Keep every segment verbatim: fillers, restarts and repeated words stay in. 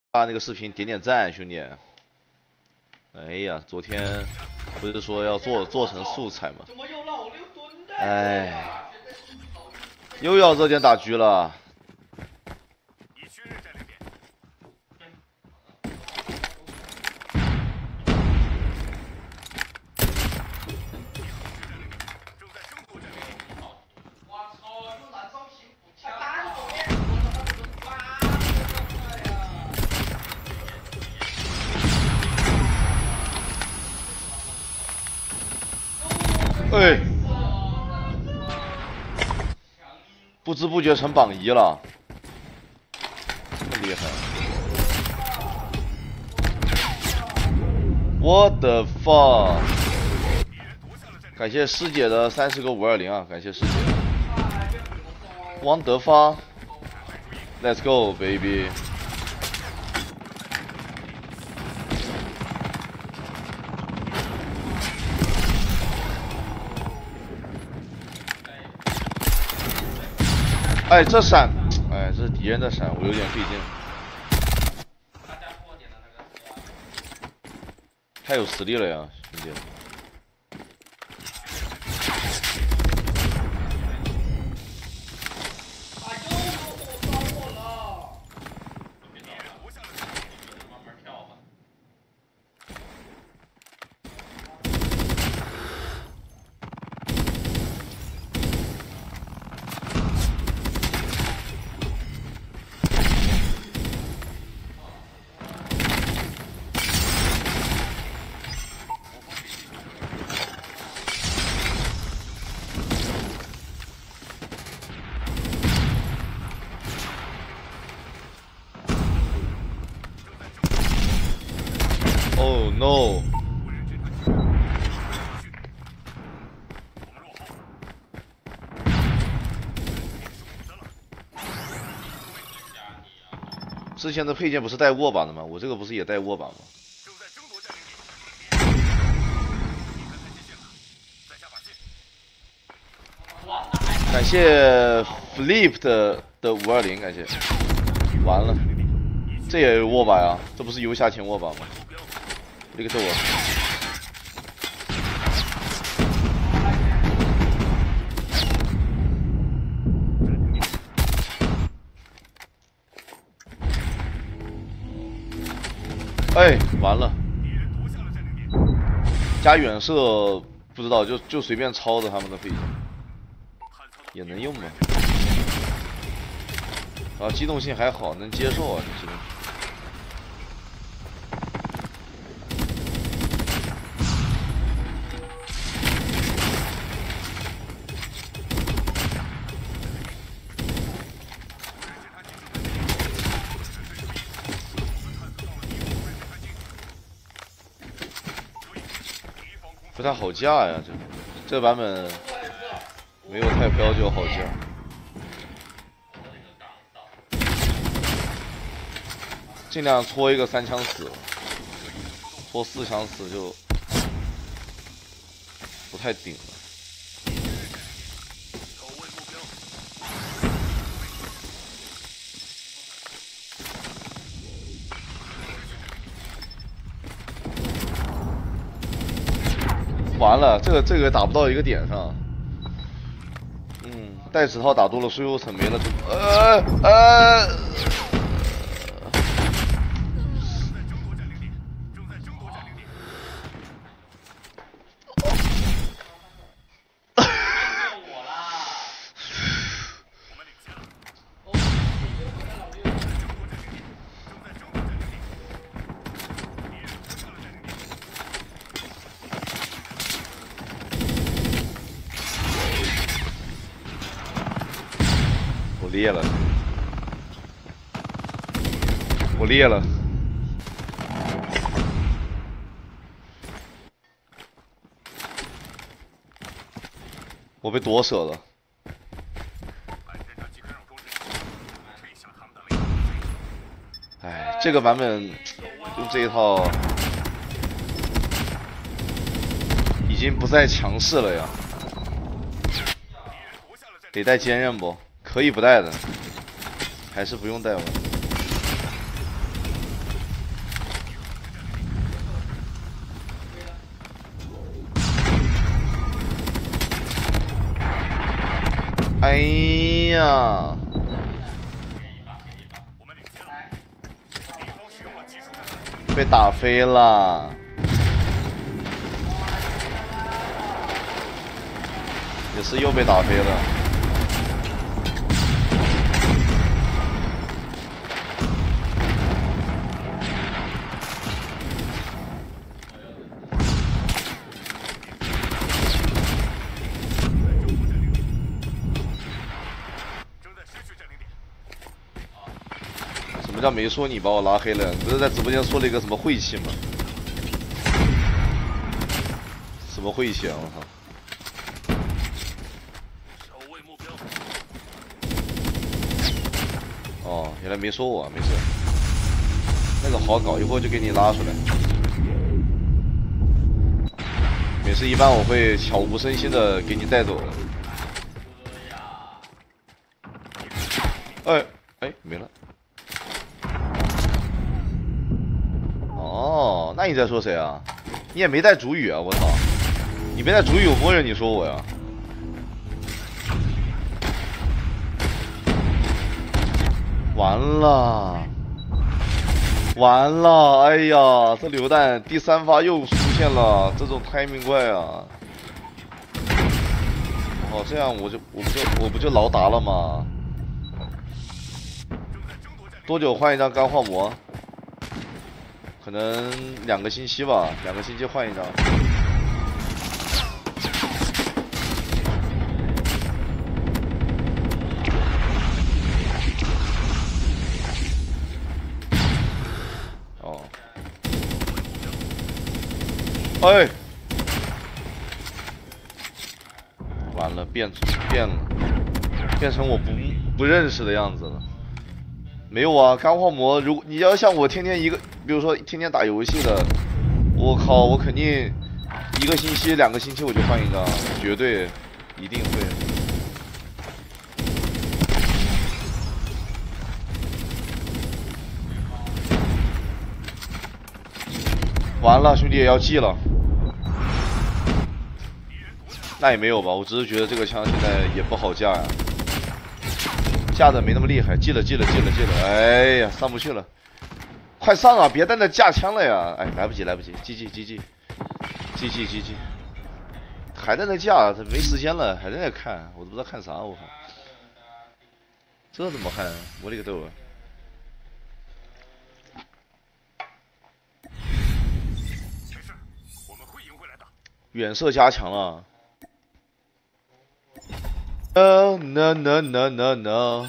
那个视频点点赞，兄弟。哎呀，昨天不是说要做做成素材吗？哎，又要热点打狙了。哎，不知不觉成榜一了，这么厉害 ！What the fuck！ 感谢师姐的三十个五二零啊，感谢师姐。汪德发 ，Let's go baby！ 哎，这闪，哎，这是敌人的闪，我有点费劲。太有实力了呀，兄弟！Oh no！ 之前的配件不是带握把的吗？我这个不是也带握把吗？感谢 Flip 的的五二零，感谢。完了，这也有握把呀？这不是游侠前握把吗？这个揍我！哎，完了！加远射不知道，就就随便抄的他们的配件，也能用吗？啊，机动性还好，能接受啊，这机动性。不太好架呀，这这版本没有太飘就好架。尽量搓一个三枪死，搓四枪死就不太顶了。完了，这个这个打不到一个点上。嗯，带指套打多了，水后层没了，呃呃。我裂了，我裂了，我被夺舍了。哎，这个版本用这一套已经不再强势了呀，得带坚韧不？可以不带的，还是不用带吧。 哎呀！被打飞了。也是又被打飞了。什么叫没说你把我拉黑了？你不是在直播间说了一个什么晦气吗？什么晦气啊！我操！ 哦，原来没说我，没事，那个好搞，一会儿就给你拉出来。没事，一般我会悄无声息的给你带走的。哎哎，没了。哦，那你在说谁啊？你也没带主语啊！我操，你没带主语，我默认你说我呀。 完了，完了！哎呀，这榴弹第三发又出现了，这种 timing 怪啊！哦，这样我就我不就我不就劳达了吗？多久换一张钢化膜？可能两个星期吧，两个星期换一张。 哎，完了，变变了，变成我不不认识的样子了。没有啊，钢化膜，如果你要像我天天一个，比如说天天打游戏的，我靠，我肯定一个星期、两个星期我就换一张，绝对一定会。完了，兄弟也要记了。 那也没有吧，我只是觉得这个枪现在也不好架呀，架的没那么厉害。记了，记了，记了，记了。哎呀，上不去了，快上啊！别在那架枪了呀！哎，来不及，来不及，记记记记，记记记记，还在那架，他没时间了，还在那看，我都不知道看啥，我靠，这怎么看？我勒个豆啊！没事，我们会赢回来的。远射加强了。 No no no no no no。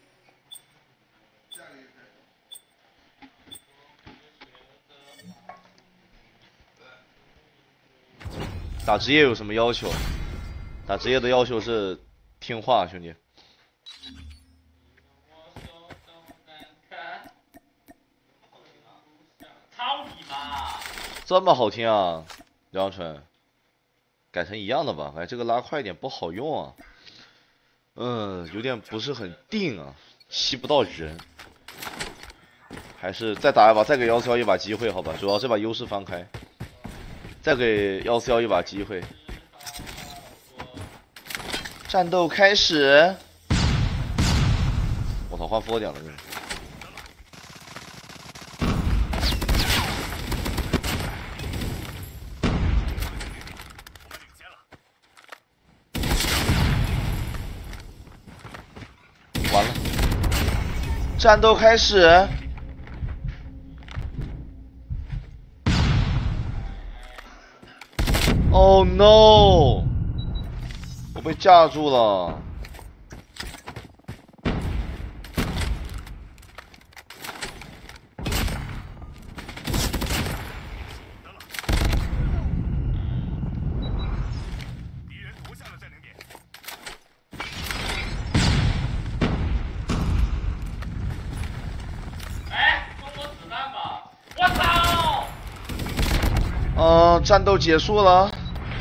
打职业有什么要求？打职业的要求是听话，兄弟。操你妈！这么好听啊，梁春，改成一样的吧。哎，这个拉快一点不好用啊。 嗯，有点不是很定啊，吸不到人，还是再打一把，再给幺四幺一把机会，好吧？主要是把优势放开，再给幺四幺一把机会。战斗开始！我操，换 four 点了，这是。完了，战斗开始。Oh no！ 我被架住了。嗯，战斗结束了。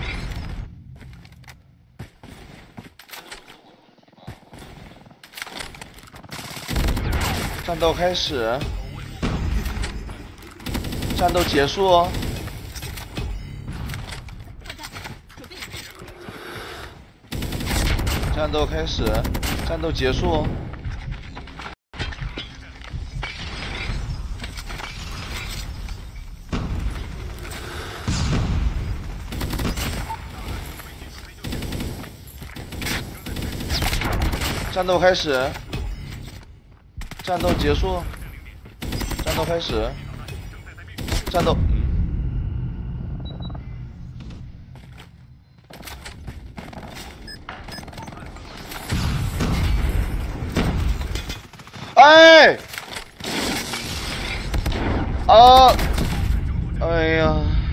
战斗开始。战斗结束。 战斗开始，战斗结束。战斗开始，战斗结束，战斗开始，战斗。哎！啊！哎呀！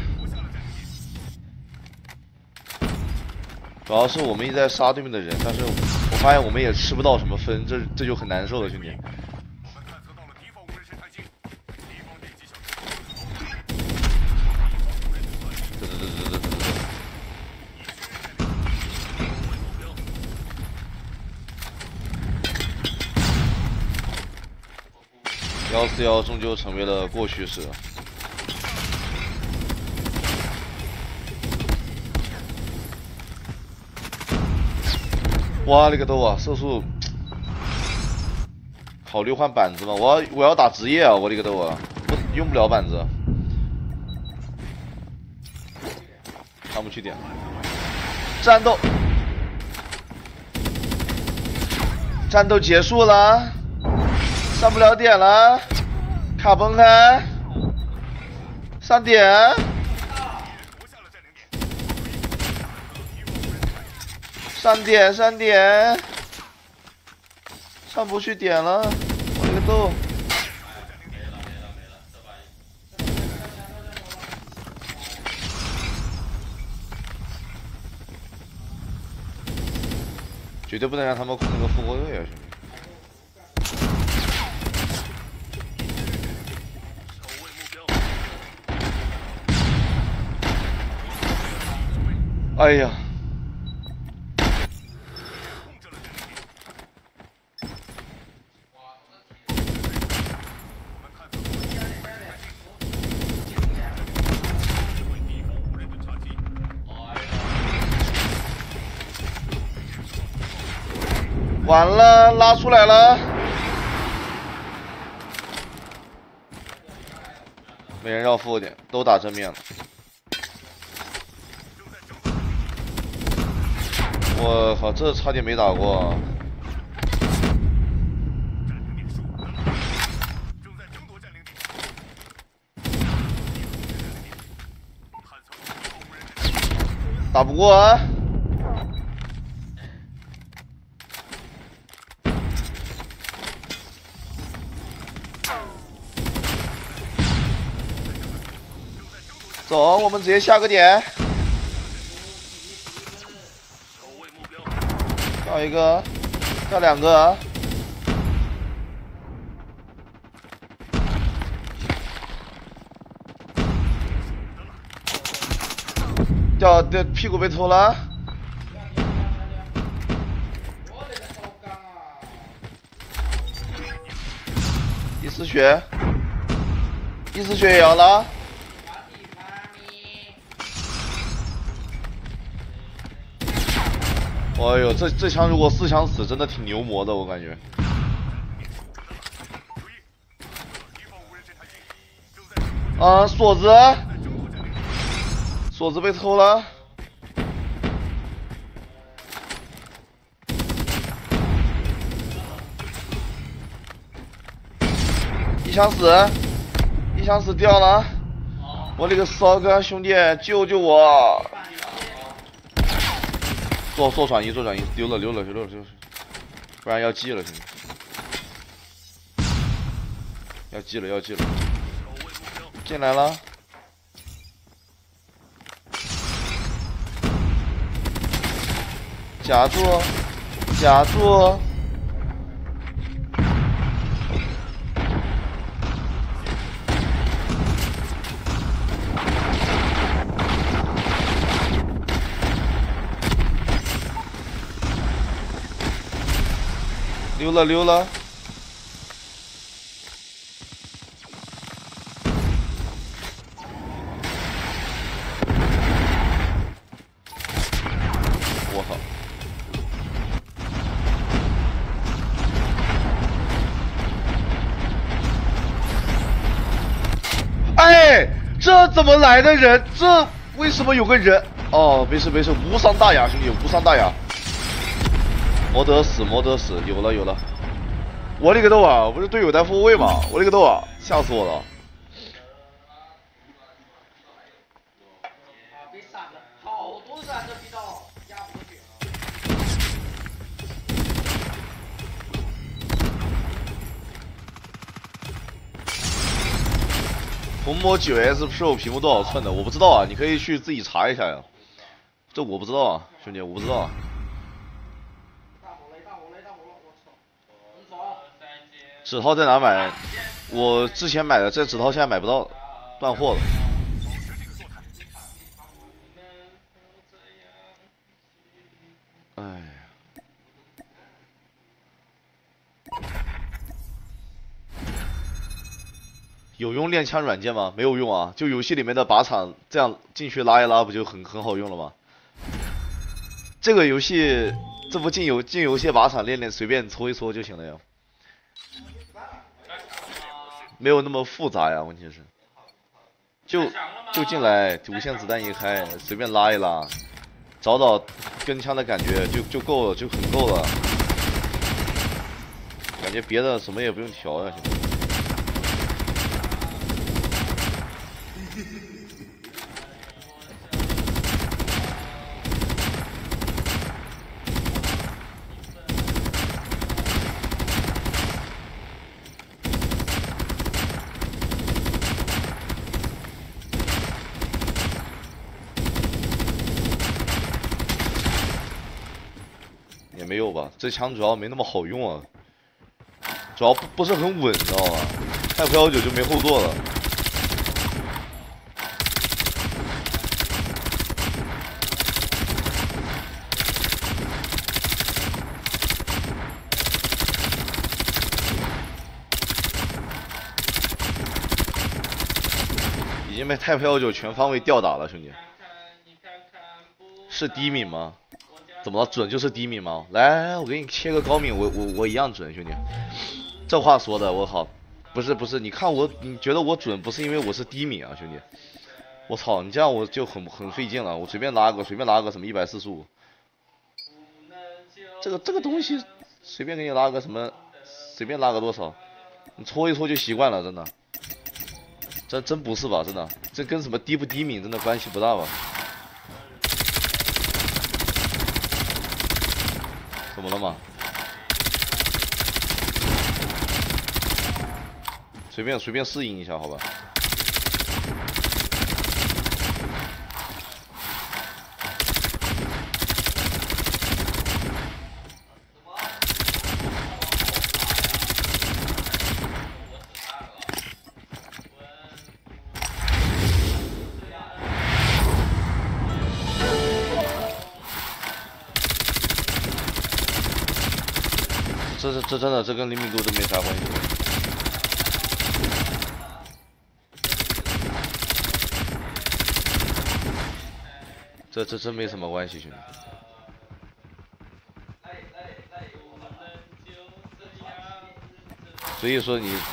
主要是我们一直在杀对面的人，但是我发现我们也吃不到什么分，这这就很难受了，兄弟。对对对对对对对。幺四幺终究成为了过去式。哇，那个豆啊，射速！考虑换板子吗？我要我要打职业啊！我这个豆啊，我用不了板子。上不去点。战斗，战斗结束了，上不了点了，卡崩开，上点。上点上点，上不去点了，我这个豆。绝对不能让他们控那个复活队啊，兄弟！哎呀！完了，拉出来了，没人绕副点，都打正面了。我靠，这差点没打过。打不过啊！走，我们直接下个点。掉一个，掉两个。掉掉屁股被偷了。一丝血，一丝血也要拉。哎呦，这这枪如果四枪死，真的挺牛魔的，我感觉。啊，锁子，锁子被偷了。一枪死，一枪死掉了。我勒个骚哥兄弟，救救我！做做转移，做转移，溜了溜了溜了溜了，不然要记了，兄弟，要记了要记了，进来了，夹住，夹住，溜了溜了，我操！ 哎，这怎么来的人？这为什么有个人？哦，没事没事，无伤大雅，兄弟，无伤大雅。摩德死，摩德死，有了有了。我勒个豆啊！不是队友带后卫吗？我勒个豆啊！吓死我了。 红魔 九 S Pro 屏幕多少寸的？我不知道啊，你可以去自己查一下呀。这我不知道啊，兄弟，我不知道啊。指套在哪买？我之前买的，这指套现在买不到，断货了。哎。 有用练枪软件吗？没有用啊，就游戏里面的靶场，这样进去拉一拉，不就很很好用了吗？这个游戏，这不进游进游戏靶场练练，随便搓一搓就行了呀，没有那么复杂呀。问题是，就就进来，无限子弹一开，随便拉一拉，找找跟枪的感觉就就够了，就很够了。感觉别的什么也不用调呀，兄弟。 也没有吧，这枪主要没那么好用啊，主要不不是很稳，你知道吗？太不幺九就没后座了。已经被太平幺九全方位吊打了，兄弟。是低敏吗？怎么了？准就是低敏吗？来，我给你切个高敏，我我我一样准，兄弟。这话说的，我靠，不是不是，你看我，你觉得我准，不是因为我是低敏啊，兄弟。我操，你这样我就很很费劲了，我随便拉个随便拉个什么一百四十五，这个这个东西随便给你拉个什么，随便拉个多少，你搓一搓就习惯了，真的。 这真不是吧？真的，这跟什么低不低敏真的关系不大吧？怎么了嘛？随便随便适应一下，好吧？这这这真的，这跟灵敏度真没啥关系。这这真没什么关系，兄弟。所以说你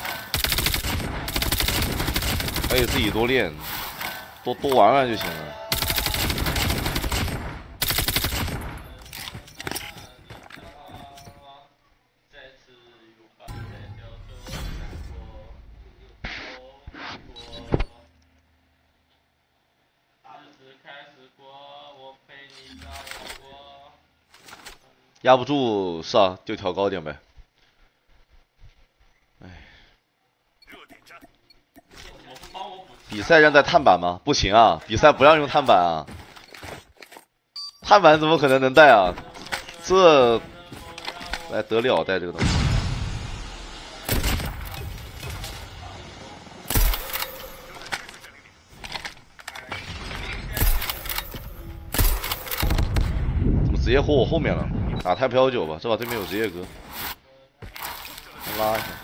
可以自己多练，多多玩玩就行了。 压不住是啊，就调高点呗。哎，比赛让带碳板吗？不行啊，比赛不让用碳板啊。碳板怎么可能能带啊？这，来得了带这个东西。怎么直接活我后面了？ 打太飘九吧，这把对面有职业哥，拉一下。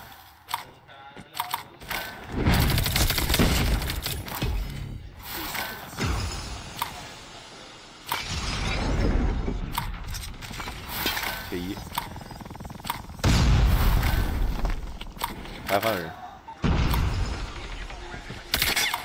铁一，白饭人。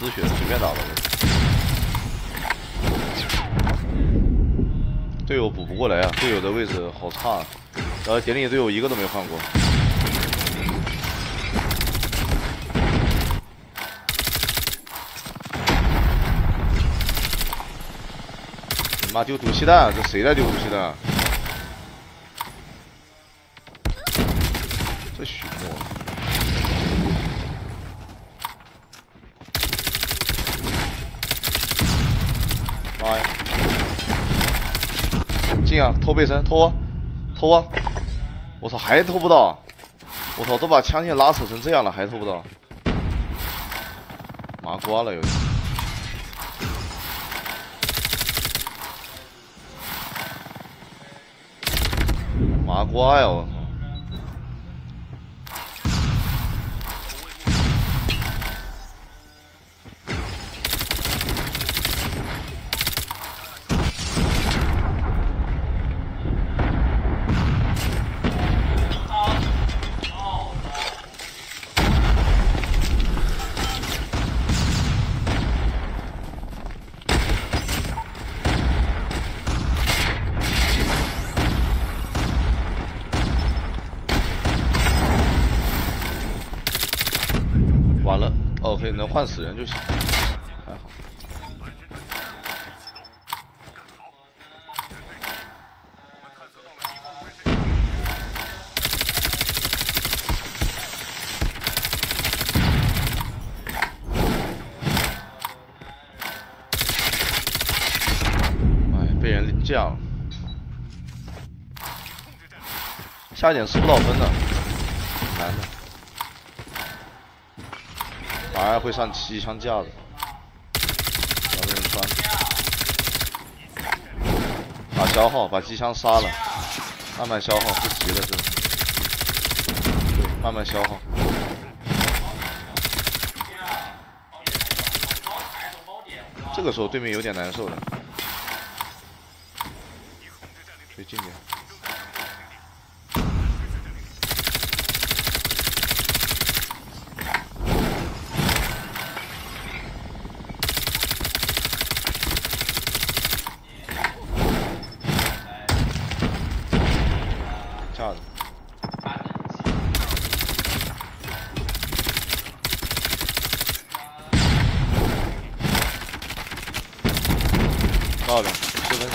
止血，随便打吧。队友补不过来啊，队友的位置好差、啊，然后典礼队友一个都没换过。你妈丢毒气弹，这谁在丢毒气弹？这许诺。 妈呀！进啊！偷背身，偷啊！偷啊！我操，还偷不到！我操，都把枪线拉扯成这样了，还偷不到！麻瓜了有点。麻瓜呀！我操！ 完了 ，OK， 能换死人就行，还好。哎，被人这样，下一点吃不到分的，难的。 反而会上机枪架子，把这人穿，把消耗，把机枪杀了，慢慢消耗，不急了这，对，慢慢消耗。这个时候对面有点难受的，推近点。 架子，漂亮，十分。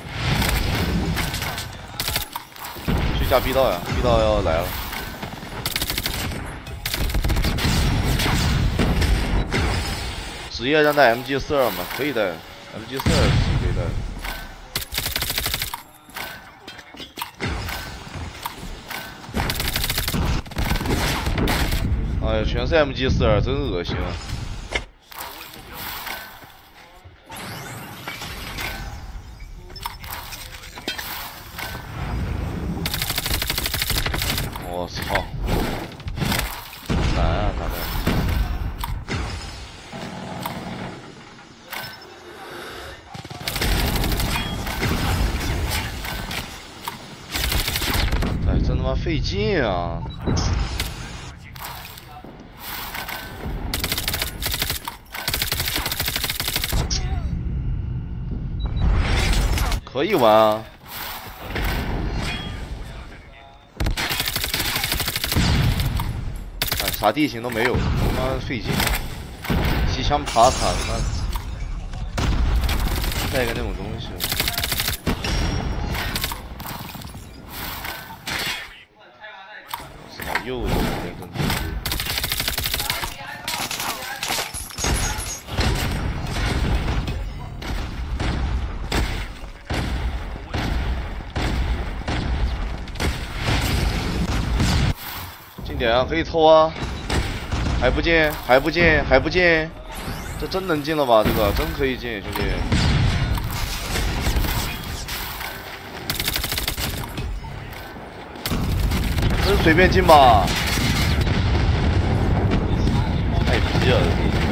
去架 B 道呀 ，B 道要来了。职业让带 M G 四二嘛，可以带 ，M G 四二是可以带的。 哎呀，全是 M G 四二，真恶心啊！我操，难啊，大概。哎，真他妈费劲啊！ 可以玩啊！哎，啥地形都没有，他妈费劲。机枪爬塔，他妈带个那种东西。操，又是连跟头。 点啊，可以抽啊！还不进，还不进，还不进，这真能进了吧？这个真可以进，兄弟！真随便进吧？太逼了！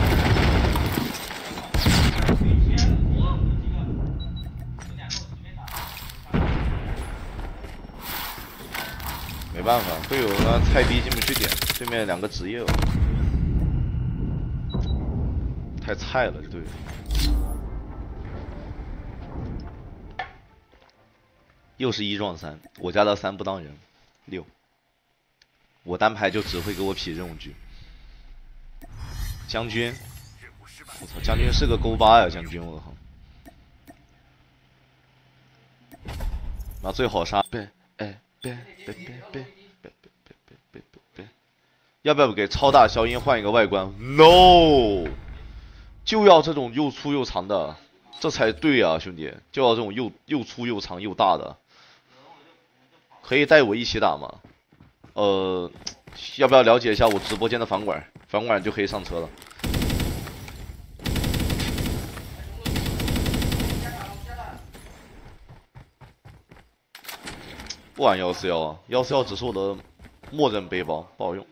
没办法，队友呢菜逼进不去点，对面两个职业， 太菜了，这队。又是一撞三，我家的三不当人，六。我单排就只会给我匹任务局。将军，我操，将军是个勾八呀，将军，我靠。那最好杀，别，哎，别别别别别别别别别别别，要不要给超大消音换一个外观 ？No， 就要这种又粗又长的，这才对啊，兄弟，就要这种又又粗又长又大的。可以带我一起打吗？呃，要不要了解一下我直播间的房管？房管就可以上车了。不玩幺四幺啊，幺四幺只是我的默认背包，不好用。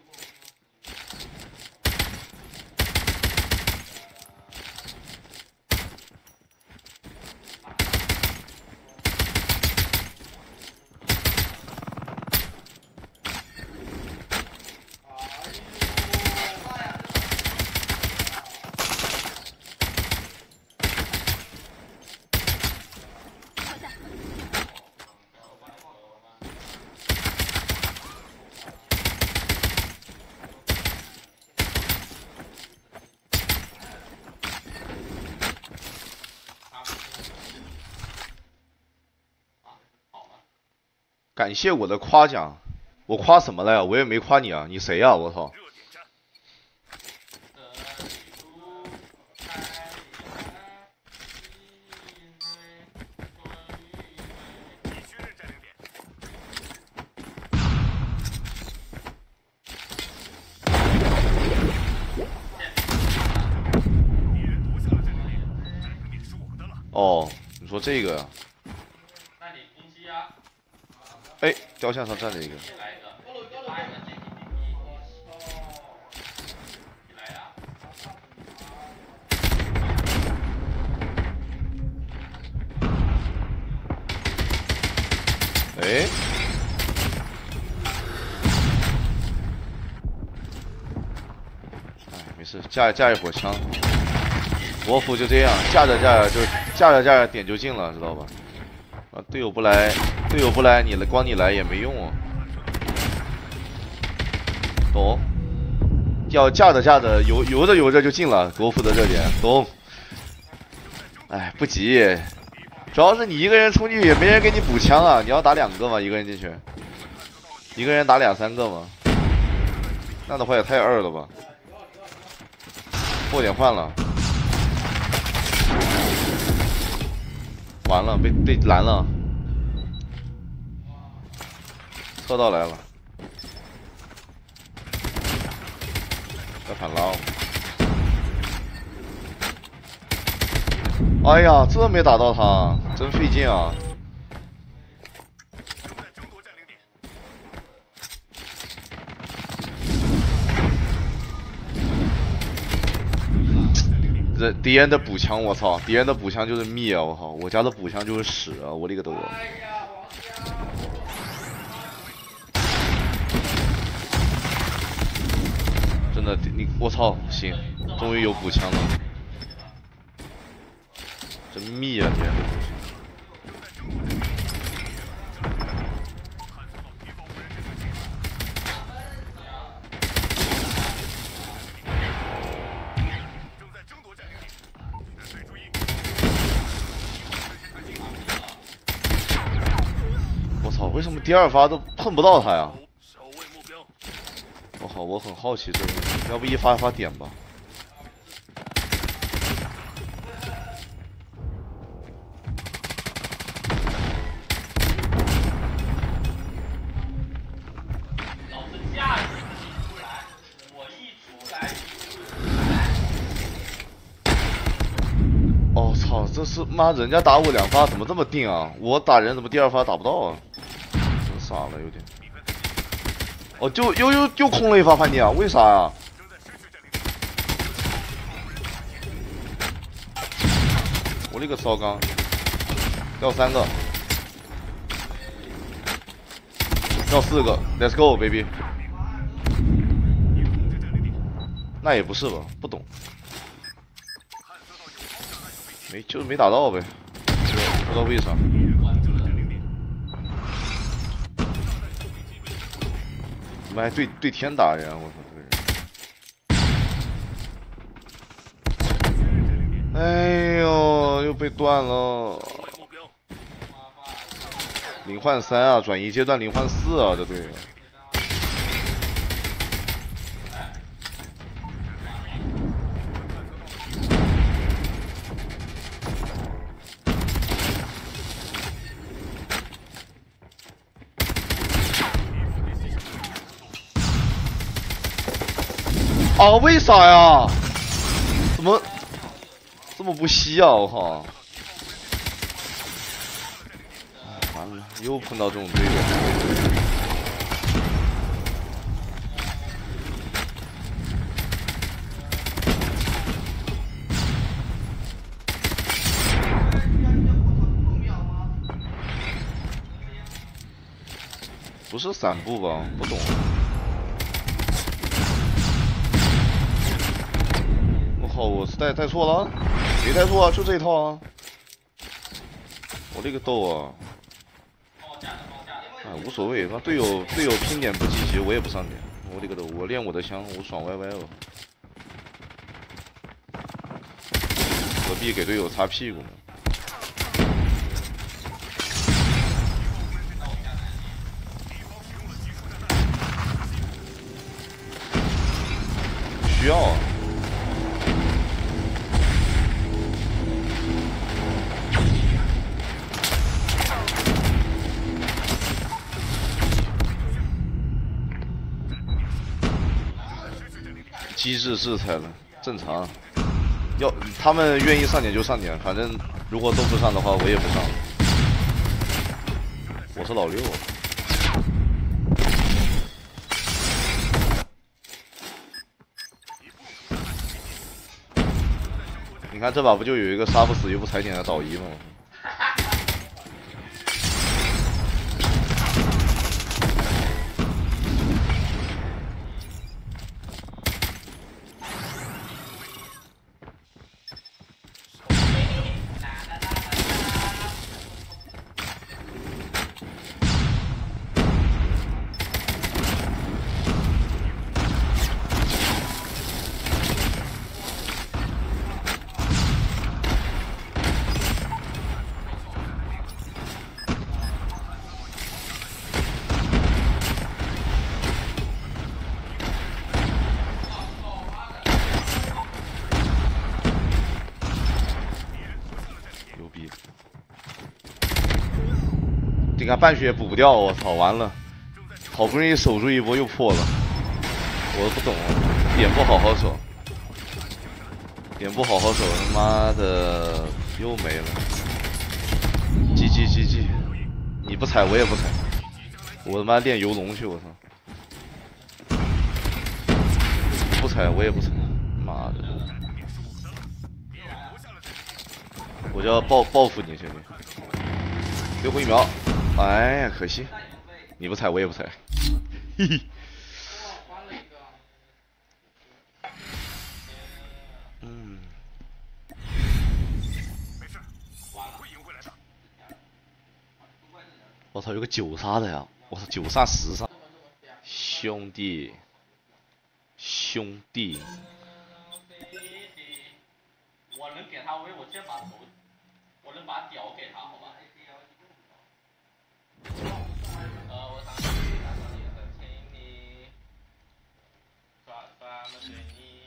感谢我的夸奖，我夸什么了呀？我也没夸你啊，你谁呀？我操！哦，你说这个呀？哎，雕像上站着一个。哎，哎，没事，架架一会儿枪。国服就这样，架着架着就架着架着点就进了，知道吧？啊，队友不来，队友不来，你来光你来也没用啊。懂？要架着架着游游着游着就进了，国服的热点，懂？哎，不急，主要是你一个人冲进去也没人给你补枪啊，你要打两个嘛，一个人进去，一个人打两三个嘛，那的话也太二了吧？破点换了。完了，被被拦了，车道来了，要反捞。哎呀，这没打到他，真费劲啊！这敌人的补枪，我操！敌人的补枪就是蜜啊！我靠，我家的补枪就是屎啊！我勒个兜啊！真的，你我操，行，终于有补枪了，真蜜啊！敌人的补枪。为什么第二发都碰不到他呀？我靠，我很好奇这个问题，要不一发一发点吧？ 老子架势一出来，我一出来。 哦操，这是妈人家打我两发怎么这么定啊？我打人怎么第二发打不到啊？傻了有点，哦，就又又又空了一发叛逆啊？为啥呀？我勒个骚刚，掉三个，掉四个 ，Let's go baby。那也不是吧，不懂。 没就是没打到呗，不知道为啥。怎么还对对天打人？我操这个人！哎呦，又被断了。零换三啊，转移阶段零换四啊，这队。啊，为啥呀？怎么这么不惜啊？我靠！完了，又碰到这种队友。不是散步吧？不懂。我靠！我是带带错了？没带错啊，就这一套啊！我这个逗啊！哎，无所谓，那队友队友拼点不积极，我也不上点。我这个逗，我练我的枪，我爽歪歪了。何必给队友擦屁股呢？需要啊。机制制裁了，正常。要他们愿意上点就上点，反正如果都不上的话，我也不上。我是老六。你看这把不就有一个杀不死又不踩点的倒一吗？你看半血补不掉，我操，完了，好不容易守住一波又破了，我不懂，点不好好守，点不好好守，他妈的又没了。G G G G， 你不踩我也不踩，我他妈练游龙去，我操，不踩我也不踩，妈的，我就要报报复你，兄弟，最后一秒。哎呀，可惜，你不踩我也不踩，嘿嘿。嗯。我操，有个九杀的呀！我操，九杀十杀，兄弟，兄弟。 我能给他威，我先把头，我能把屌给他，好吧？呃，我想请你刷刷么给你。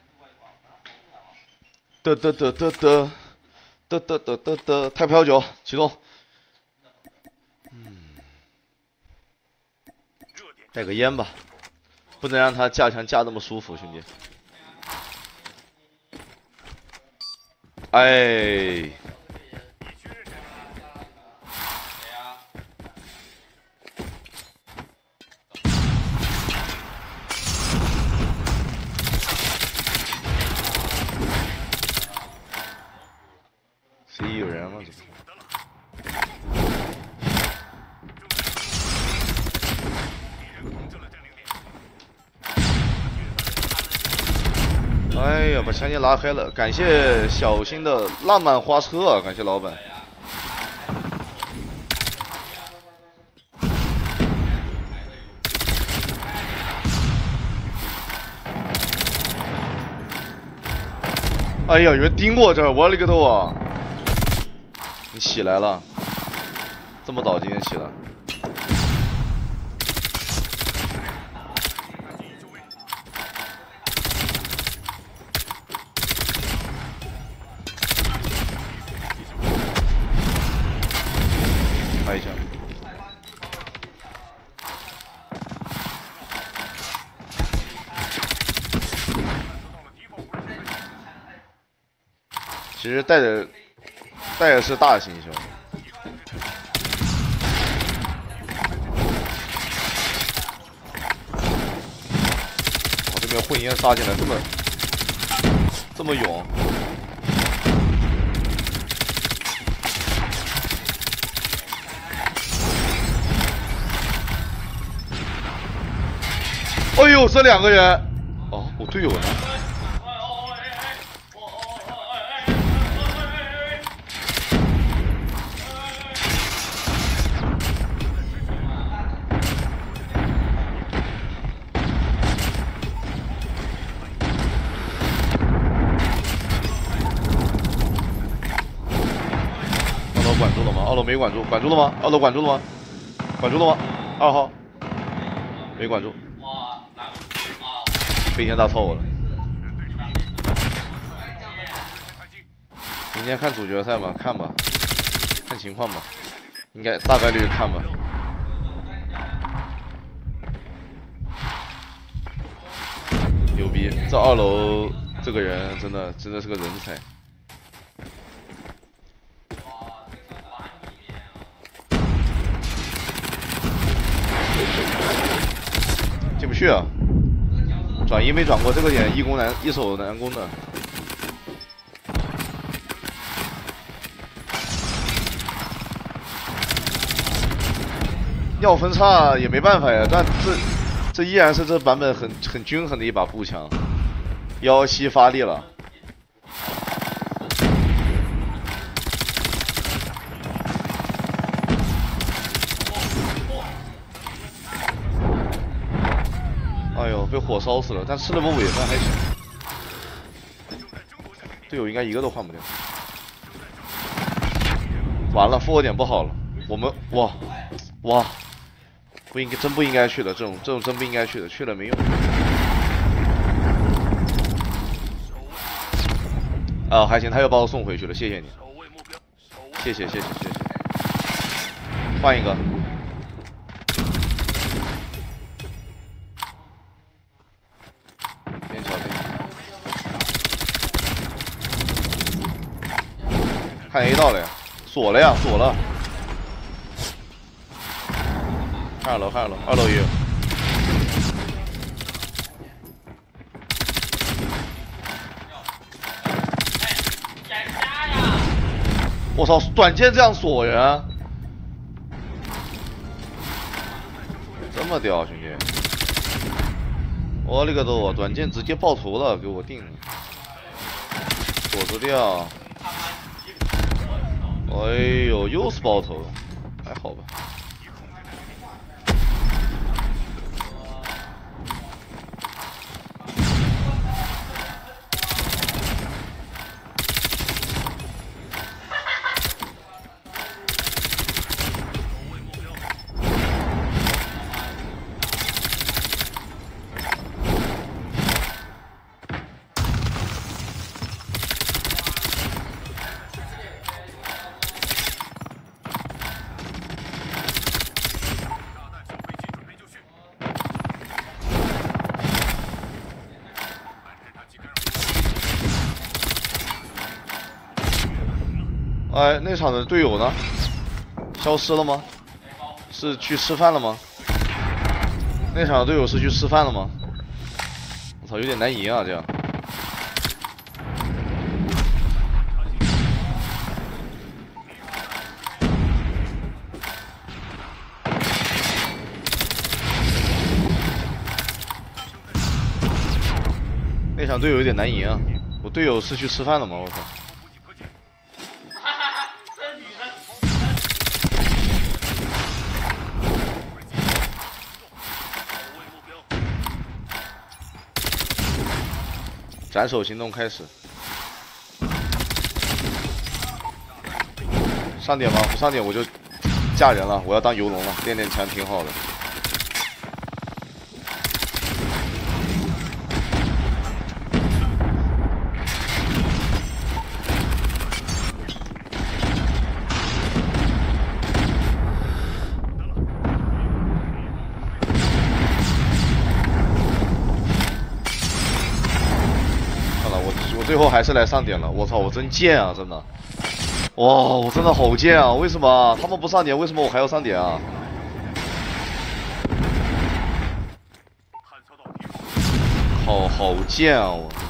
得得得得得得得得得得，太飘酒启动。嗯，带个烟吧，不能让他架枪架那么舒服，兄弟。哎。C 有人吗？哎呀， 呀，把强奸拉开了，感谢小新的浪漫花车啊，感谢老板。哎呀，有人盯我这儿，我勒个豆啊！你起来了，这么早今天起来？拍一下。其实带的带的是大猩猩。我这边混烟杀进来，这么这么勇。哎呦，这两个人，哦，我队友呢？二楼管住了吗？二楼没管住，管住了吗？二楼管住了吗？管住了吗？二号没管住。飞天大操我了！明天看主决赛吧，看吧，看情况吧，应该大概率看吧。牛逼！这二楼这个人真的真的是个人才。进不去啊！转移没转过，这个点一攻难，一手难攻的。要分叉也没办法呀，但这这依然是这版本很很均衡的一把步枪。幺七发力了。哎呦，被火烧死了，但吃了波尾弹还行。队友应该一个都换不掉。完了，复活点不好了，我们哇哇，不应该，真不应该去的，这种这种真不应该去的，去了没用。啊，还行，他又把我送回去了，谢谢你，谢谢谢谢谢谢。换一个。边桥边。看 A 到了呀，锁了呀，锁了。看二楼，看二楼，二楼也有。我操，短剑这样锁人，这么屌，兄弟！我勒个豆，短剑直接爆头了，给我定了，锁子掉。哎呦，又是爆头，还好吧？哎，那场的队友呢？消失了吗？是去吃饭了吗？那场的队友是去吃饭了吗？我操，有点难赢啊，这样。那场队友有点难赢啊。 我队友是去吃饭了吗？我操！ 哈哈哈，这女的。 斩首行动开始。上点吗？不上点我就嫁人了，我要当游龙了，练练枪挺好的。 最后还是来上点了，我操，我真贱啊，真的，哇，我真的好贱啊！为什么他们不上点，为什么我还要上点啊？好好贱啊！我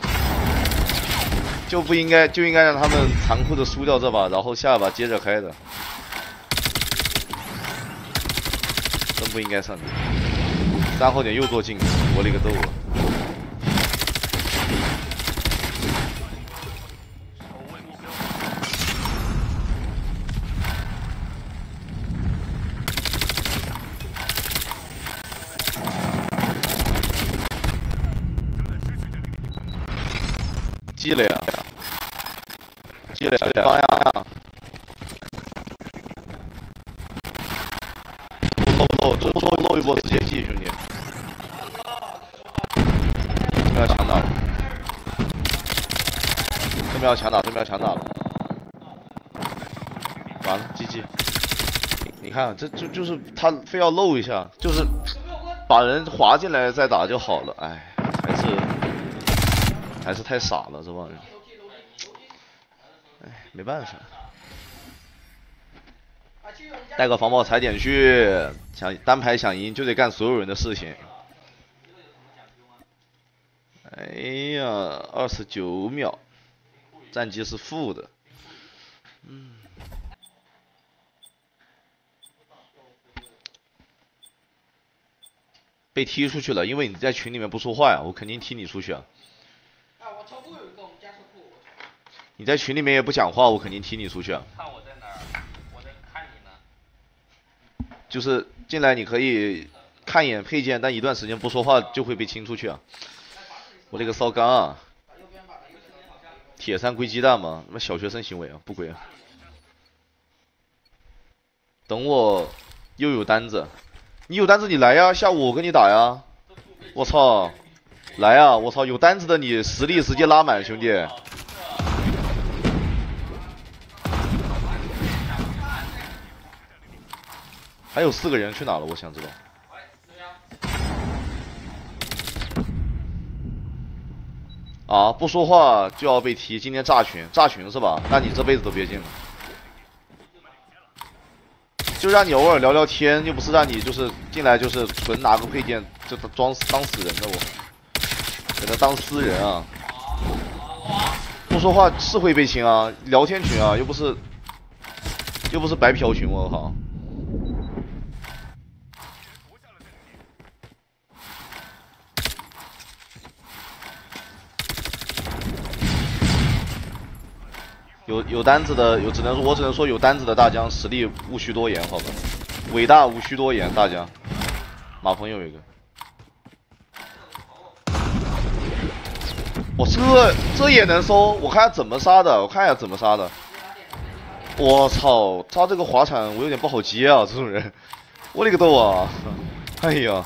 就不应该就应该让他们残酷的输掉这把，然后下一把接着开的，真不应该上点。三号点又做进攻，我勒个豆啊！ 积累啊，积累啊，方向啊！漏漏，这漏漏一波直接记，兄弟！这边要强打了，这边要强打，这边要强打了，完了，G G！你看，这就就是他非要漏一下，就是把人滑进来再打就好了，哎，还是。 还是太傻了，这帮人。哎，没办法。带个防爆踩点去，想单排想赢就得干所有人的事情。哎呀，二十九秒，战绩是负的。嗯。被踢出去了，因为你在群里面不说话呀，我肯定踢你出去啊。 你在群里面也不讲话，我肯定踢你出去啊！ 看我在哪儿，我在看你呢。 就是进来你可以看一眼配件，但一段时间不说话就会被清出去啊！我这个骚刚啊！铁三归鸡蛋吗？他妈小学生行为啊，不归啊！等我又有单子，你有单子你来呀，下午我跟你打呀！我操，来啊！我操，有单子的你实力直接拉满，兄弟！ 还有四个人去哪了？我想知道。啊，不说话就要被踢，今天炸群，炸群是吧？那你这辈子都别进了。就让你偶尔聊聊天，又不是让你就是进来就是纯拿个配件就装当死人的我，给他当私人啊。不说话是会被清啊，聊天群啊，又不是又不是白嫖群，我靠。 有有单子的，有只能说我只能说有单子的大江实力无需多言，好吧？伟大无需多言，大江。马鹏又一个，我这这也能收？我看下怎么杀的，我看一下怎么杀的。我操，他这个滑铲我有点不好接啊，这种人，我勒个豆啊！哎呀，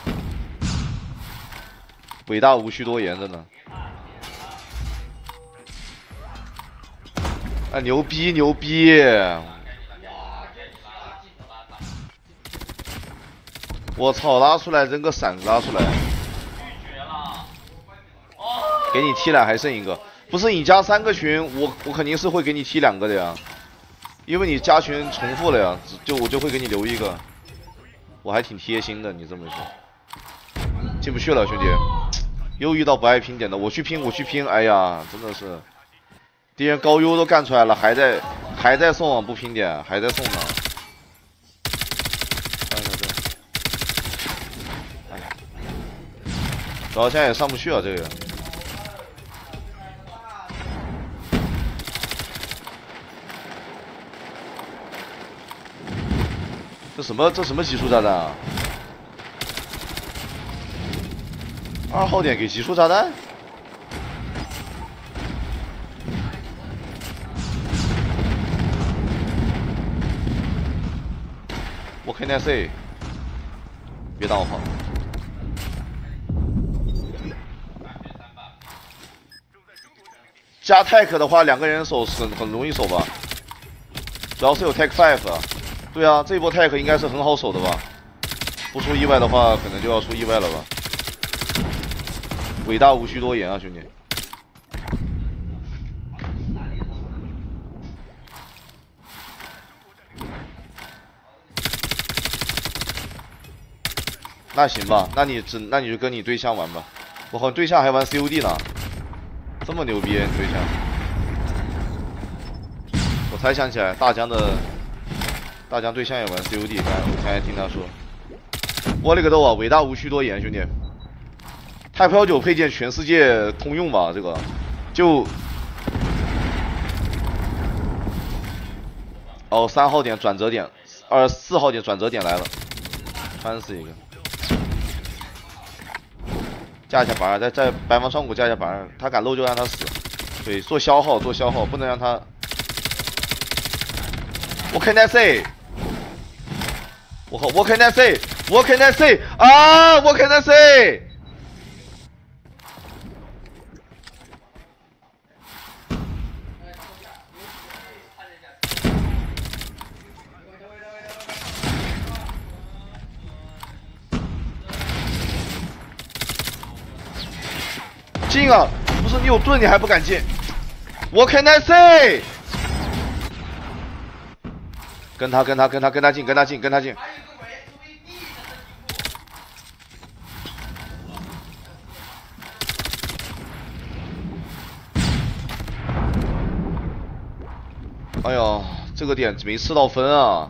伟大无需多言，真的。 啊，牛逼牛逼！我操，拉出来扔个闪拉出来！给你踢两还剩一个，不是你加三个群，我我肯定是会给你踢两个的呀，因为你加群重复了呀，就我就会给你留一个，我还挺贴心的，你这么说，进不去了兄弟，又遇到不爱拼点的，我去拼我去拼，哎呀，真的是。 敌人高优都干出来了，还在还在送网不拼点，还在送呢。看看这，哎，主要现在也上不去啊，这个。 这什么这什么集束炸弹啊？二号点给集束炸弹？我开耐 C， 别挡我炮。加 tech 的话，两个人守很很容易守吧？主要是有 tech five 啊。对啊，这波 tech 应该是很好守的吧？不出意外的话，可能就要出意外了吧？伟大无需多言啊，兄弟！那行吧，那你只那你就跟你对象玩吧。我靠，对象还玩 C O D 呢，这么牛逼，你对象！我才想起来，大江的大江对象也玩 C O D， 刚才我刚才听他说。我勒个豆啊！伟大无需多言，兄弟。太飘九配件全世界通用吧？这个就哦，三号点转折点，二四号点转折点来了，翻死一个。架一下板，在在白芒窗口架一下板，他敢漏就让他死。对，做消耗，做消耗，不能让他。我看耐 C， 我靠，我看耐 C， 我看耐 C 啊，我看耐 C。进啊！不是你有盾，你还不敢进？我看耐 C。跟他，跟他，跟他，跟他进，跟他进，跟他进。哎呦，这个点没吃到分啊！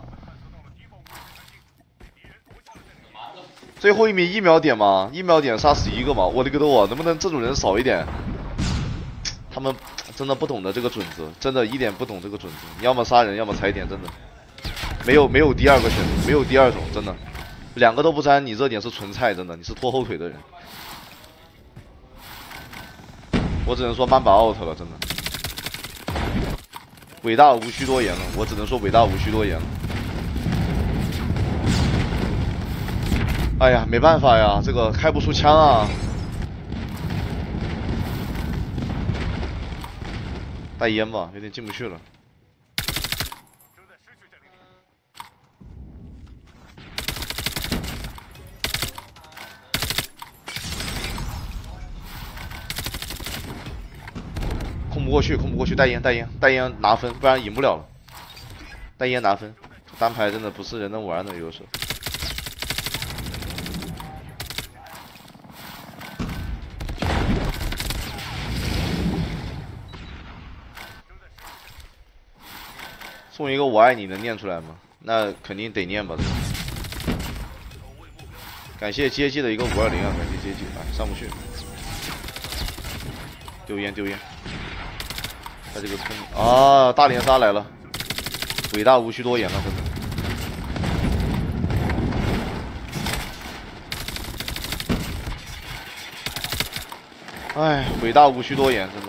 最后一名一秒点吗？一秒点杀死一个吗？我的个豆啊！能不能这种人少一点？他们真的不懂得这个准则，真的一点不懂这个准则。你要么杀人，要么踩点，真的没有没有第二个选择，没有第二种，真的两个都不沾，你这点是纯菜，真的你是拖后腿的人。我只能说曼巴 out 了，真的。伟大无需多言了，我只能说伟大无需多言了。哎呀，没办法呀，这个开不出枪啊。带烟吧，有点进不去了。控不过去，控不过去，带烟，带烟，带烟拿分，不然赢不了了。带烟拿分，单排真的不是人能玩的，有时候。送一个我爱你能念出来吗？那肯定得念吧。感谢接机的一个五二零啊，感谢接机，哎，上不去。丢烟丢烟。他这个冲啊，大连杀来了，伟大无需多言了，真的。哎，伟大无需多言，真的。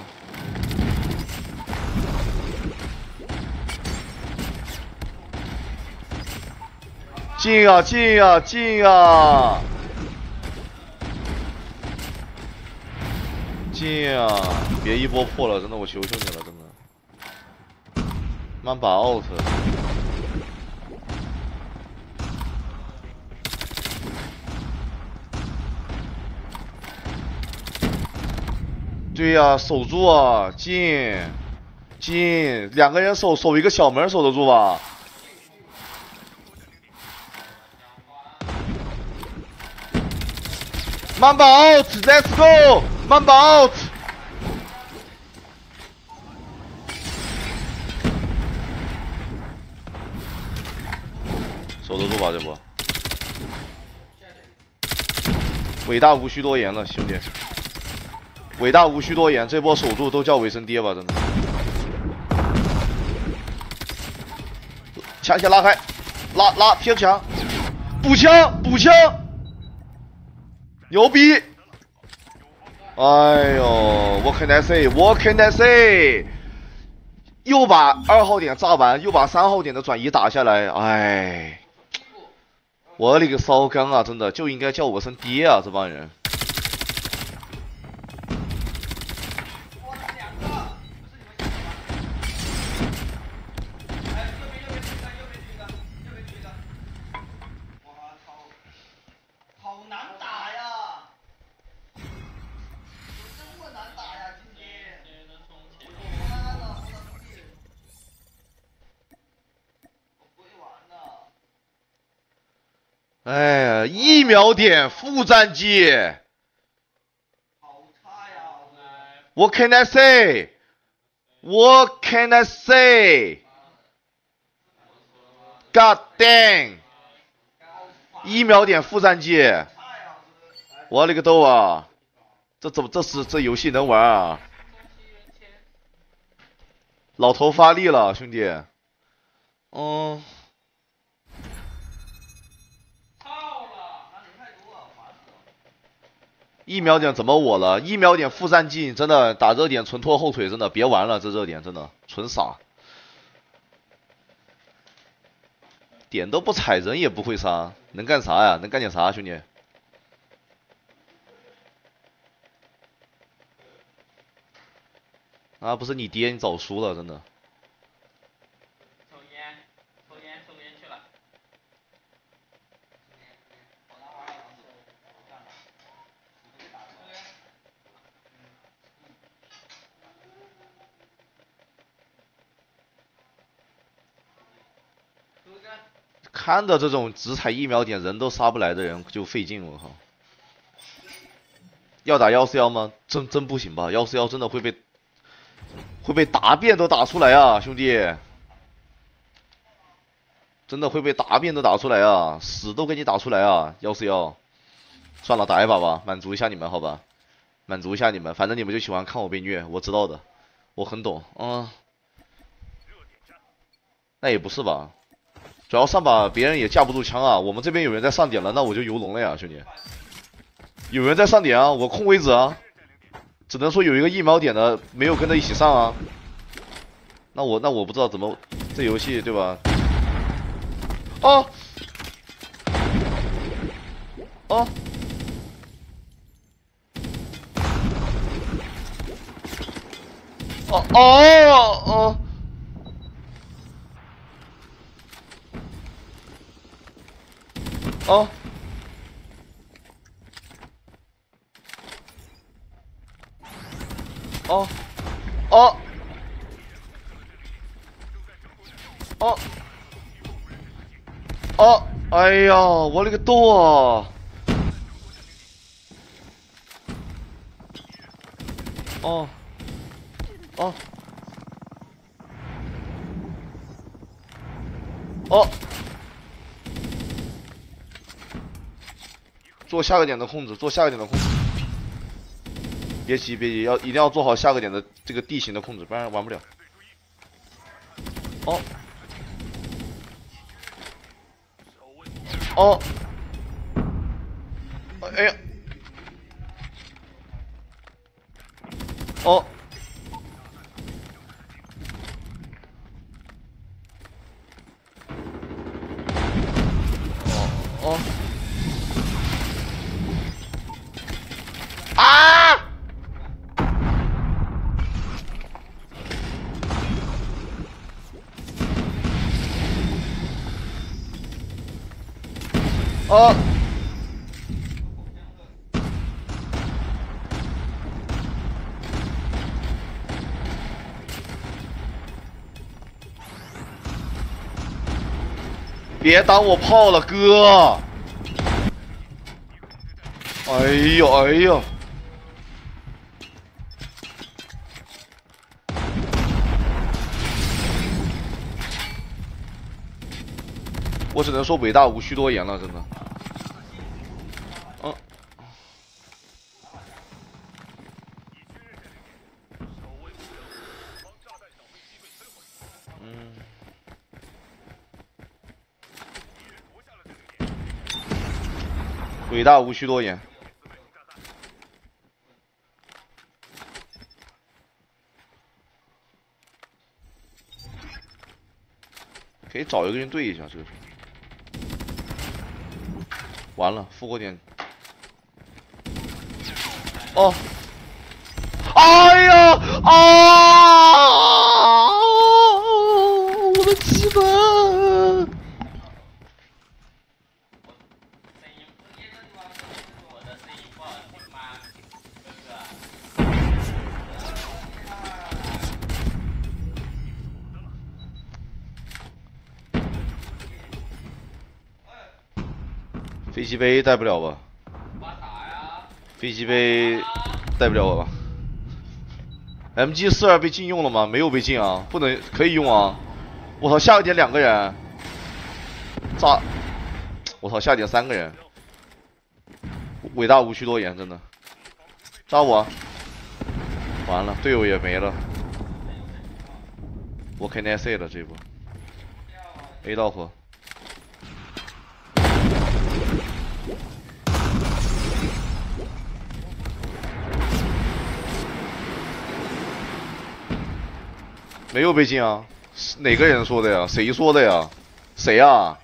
进啊进啊进啊！进啊！别一波破了，真的，我求求你了，真的。曼巴 out。对呀、啊，守住啊！进进，两个人守守一个小门，守得住吧？曼巴 out，let's go， 曼巴 out。守得住吧，这波。伟大无需多言了，兄弟。伟大无需多言，这波守住都叫尾声爹吧，真的。枪先拉开， 拉拉贴墙，补枪补枪，牛逼！哎呦，我can I say，我 can I say， 又把二号点炸完，又把三号点的转移打下来，哎，我勒个骚缸啊！真的就应该叫我声爹啊！这帮人。哎呀，一秒点副战绩，好差呀！What can I say? What can I say? God damn！ 一秒点副战绩，我勒个豆啊！这怎么这是这游戏能玩啊？老头发力了，兄弟。嗯。一秒点怎么我了？一秒点副战绩，真的打热点纯拖后腿，真的别玩了，这热点真的纯傻，点都不踩，人也不会杀，能干啥呀？能干点啥，兄弟？啊，不是你爹，你早输了，真的。 抽烟，抽烟，抽烟去了。 看着这种只踩一秒点人都杀不来的人就费劲，我靠！要打幺四幺吗？真真不行吧？幺四幺真的会被会被答辩都打出来啊，兄弟！真的会被答辩都打出来啊，死都给你打出来啊！幺四幺，算了，打一把吧，满足一下你们，好吧？满足一下你们，反正你们就喜欢看我被虐，我知道的，我很懂，嗯。那也不是吧？主要上把别人也架不住枪啊，我们这边有人在上点了，那我就游龙了呀，兄弟。有人在上点啊，我控位置啊，只能说有一个一秒点的没有跟着一起上啊。那我那我不知道怎么这游戏对吧？哦哦哦哦哦。哦，哦，哦，哦，哦，哎呀，我勒个豆啊！哦，哦，哦，做下个点的控制，做下个点的控制。别急，别急，要一定要做好下个点的这个地形的控制，不然玩不了。哦，哦，哎呀，哦，哦，哦，啊！哦，别当我炮了，哥！哎呦，哎呦！我只能说伟大无需多言了，真的。嗯。嗯。 伟大无需多言。可以找一个人对一下这个。完了，复活点。哦。哎呀啊！我的鸡巴！飞机杯带不了吧？飞机杯带不了我吧 ？M G 四二被禁用了吗？没有被禁啊，不能可以用啊！我操，下一点两个人，炸！我操，下一点三个人，伟大无需多言，真的。炸我！完了，队友也没了，我肯定 C 了这一波 ，A 到火。没有被禁啊？哪个人说的呀？谁说的呀？谁啊？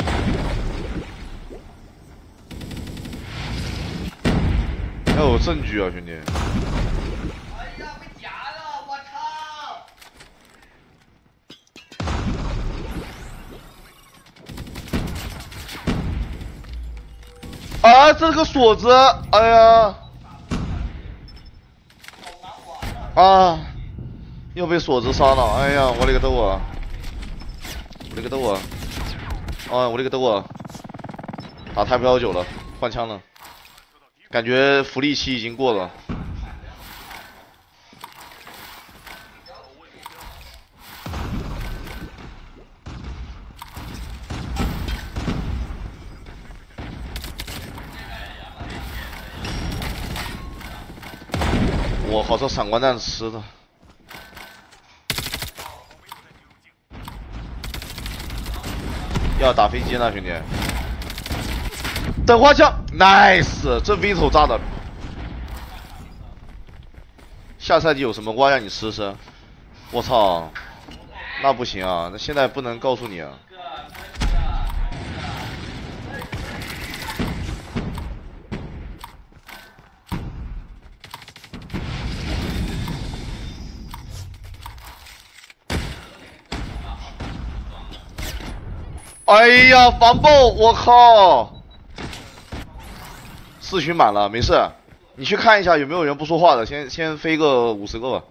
要有证据啊，兄弟！ 哎呀，被夹了！我操！啊，这个锁子，哎呀！啊！又被锁子杀了，哎呀，我勒个豆啊！我勒个豆啊！啊，我勒个豆啊！打太不要久了，换枪了，感觉福利期已经过了。我靠，这闪光弹吃的！要打飞机呢，兄弟！等花枪 ，nice， 这 V 头炸的。下赛季有什么瓜让你吃吃？我操，那不行啊，那现在不能告诉你啊。哎呀，防爆！我靠，四群满了，没事，你去看一下有没有人不说话的，先先飞个五十个吧。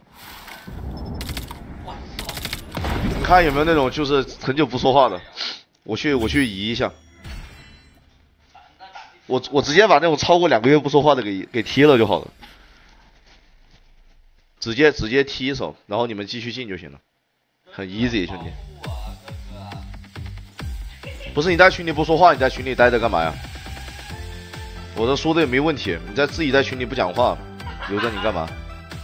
你看有没有那种就是很久不说话的，我去我去移一下。我我直接把那种超过两个月不说话的给给踢了就好了，直接直接踢一手，然后你们继续进就行了，很 easy， 兄弟。不是你在群里不说话，你在群里待着干嘛呀？我这说的也没问题，你在自己在群里不讲话，留着你干嘛？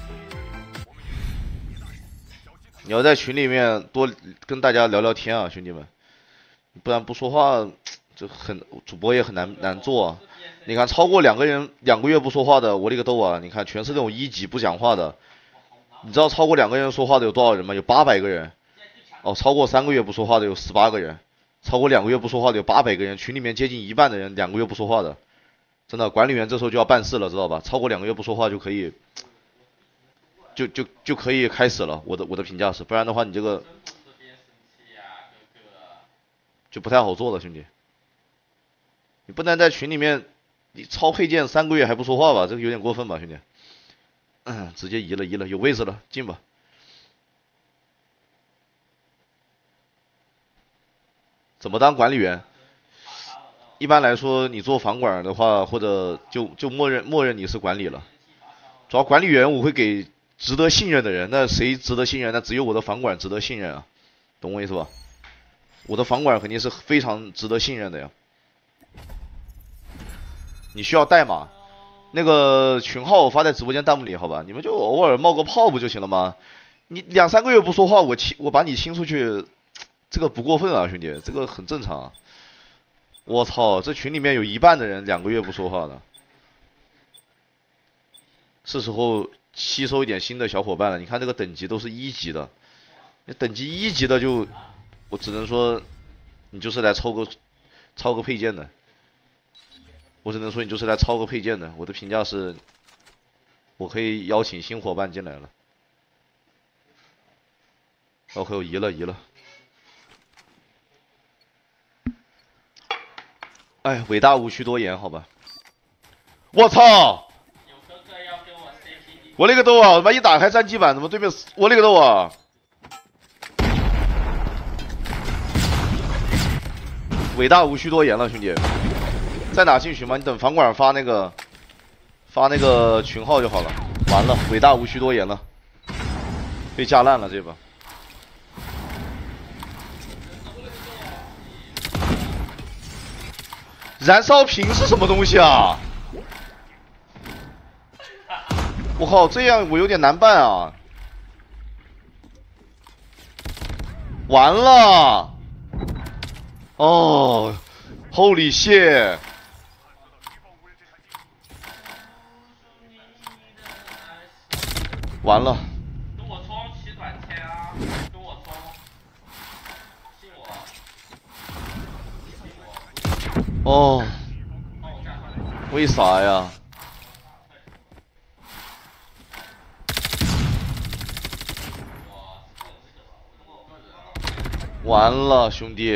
你要在群里面多跟大家聊聊天啊，兄弟们，不然不说话，就很主播也很难难做啊。你看超过两个人两个月不说话的，我勒个豆啊！你看全是那种一级不讲话的，你知道超过两个人说话的有多少人吗？有八百个人。哦，超过三个月不说话的有十八个人。超过两个月不说话的有八百个人，群里面接近一半的人两个月不说话的，真的管理员这时候就要办事了，知道吧？超过两个月不说话就可以，就就就可以开始了。我的我的评价是，不然的话你这个就不太好做了，兄弟。你不能在群里面你超配件三个月还不说话吧？这个有点过分吧，兄弟。嗯，直接移了移了，有位置了，进吧。怎么当管理员？一般来说，你做房管的话，或者就就默认默认你是管理了。主要管理员我会给值得信任的人，那谁值得信任？那只有我的房管值得信任啊，懂我意思吧？我的房管肯定是非常值得信任的呀。你需要代码，那个群号我发在直播间弹幕里，好吧？你们就偶尔冒个泡不就行了吗？你两三个月不说话，我清我把你清出去。这个不过分啊，兄弟，这个很正常啊。 我操，这群里面有一半的人两个月不说话了，是时候吸收一点新的小伙伴了。你看这个等级都是一级的，等级一级的就，我只能说，你就是来抽个抄个配件的。我只能说你就是来抄个配件的。我的评价是，我可以邀请新伙伴进来了。OK， 我移了移了。哎，伟大无需多言，好吧。我操！ 有哥哥要跟我 C P， 我勒个豆啊！我他妈一打开战绩版，怎么对面我勒个豆啊！伟大无需多言了，兄弟。在哪进群吗？你等房管发那个发那个群号就好了。完了，伟大无需多言了，被架烂了这把。燃烧瓶是什么东西啊？我靠，这样我有点难办啊！完了！哦 ，Holy shit！ 完了！ 跟我冲骑短签啊！跟我冲，信我，信我。 哦， 帮我干上。 为啥呀？完了，兄弟！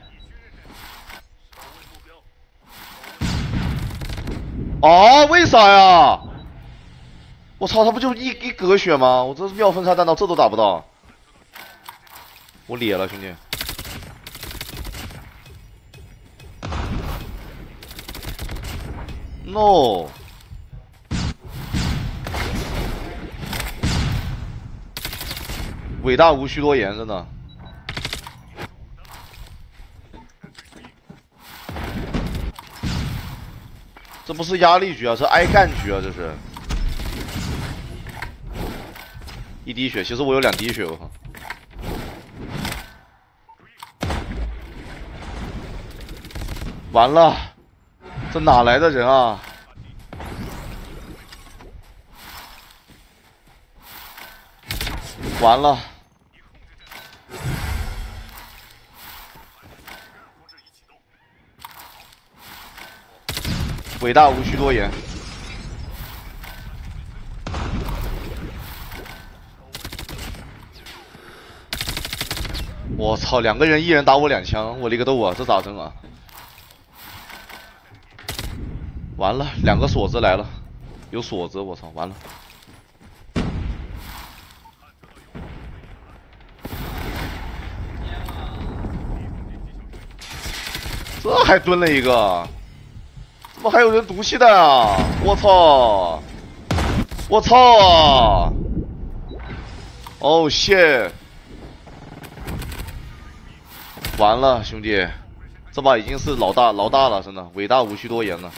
哦，为啥呀？我操，他不就一一格血吗？我这是妙分叉弹道，这都打不到，我咧了，兄弟。No。伟大无需多言，真的。这不是压力局啊，是挨干局啊，这是。一滴血，其实我有两滴血，我靠！完了，这哪来的人啊？完了！伟大无需多言。我操，两个人一人打我两枪，我勒个豆啊，这咋整啊？完了，两个锁子来了，有锁子，我操，完了。这还蹲了一个，怎么还有人毒气弹啊？我操！我操！哦 shit！ 完了，兄弟，这把已经是老大老大了，真的，伟大无需多言了。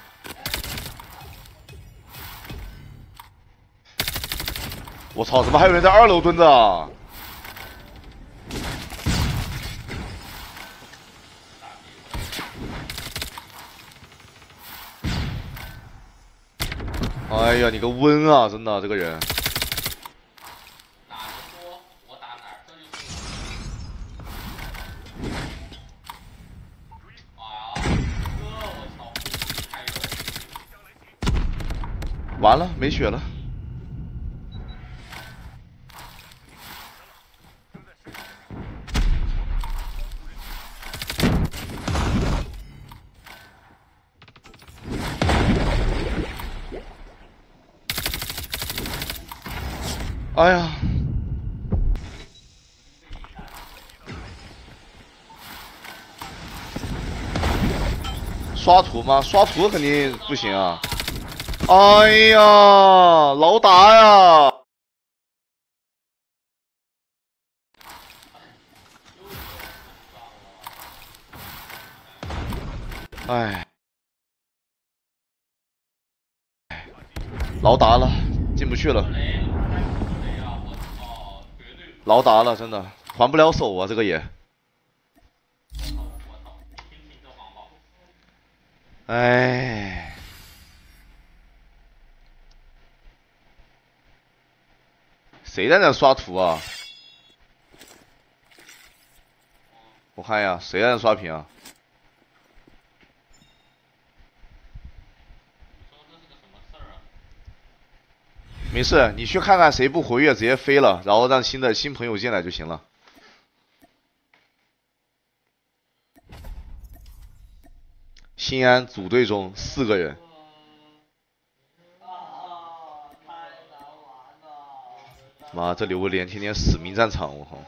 我操，怎么还有人在二楼蹲着啊？哎呀，你个温啊，真的这个人。 哪能说我打哪儿，这就是我。哎呀，哥，我操，太肉！ 完了，没血了。哎呀！刷图吗？刷图肯定不行啊！哎呀，劳达呀！哎，劳达了，进不去了。劳达了，真的还不了手啊，这个也。 哎，谁在那刷图啊？我看一下，谁在那刷屏啊？没事，你去看看谁不活跃，直接飞了，然后让新的新朋友进来就行了。新安组队中四个人。妈，这榴莲天天死命战场，我靠！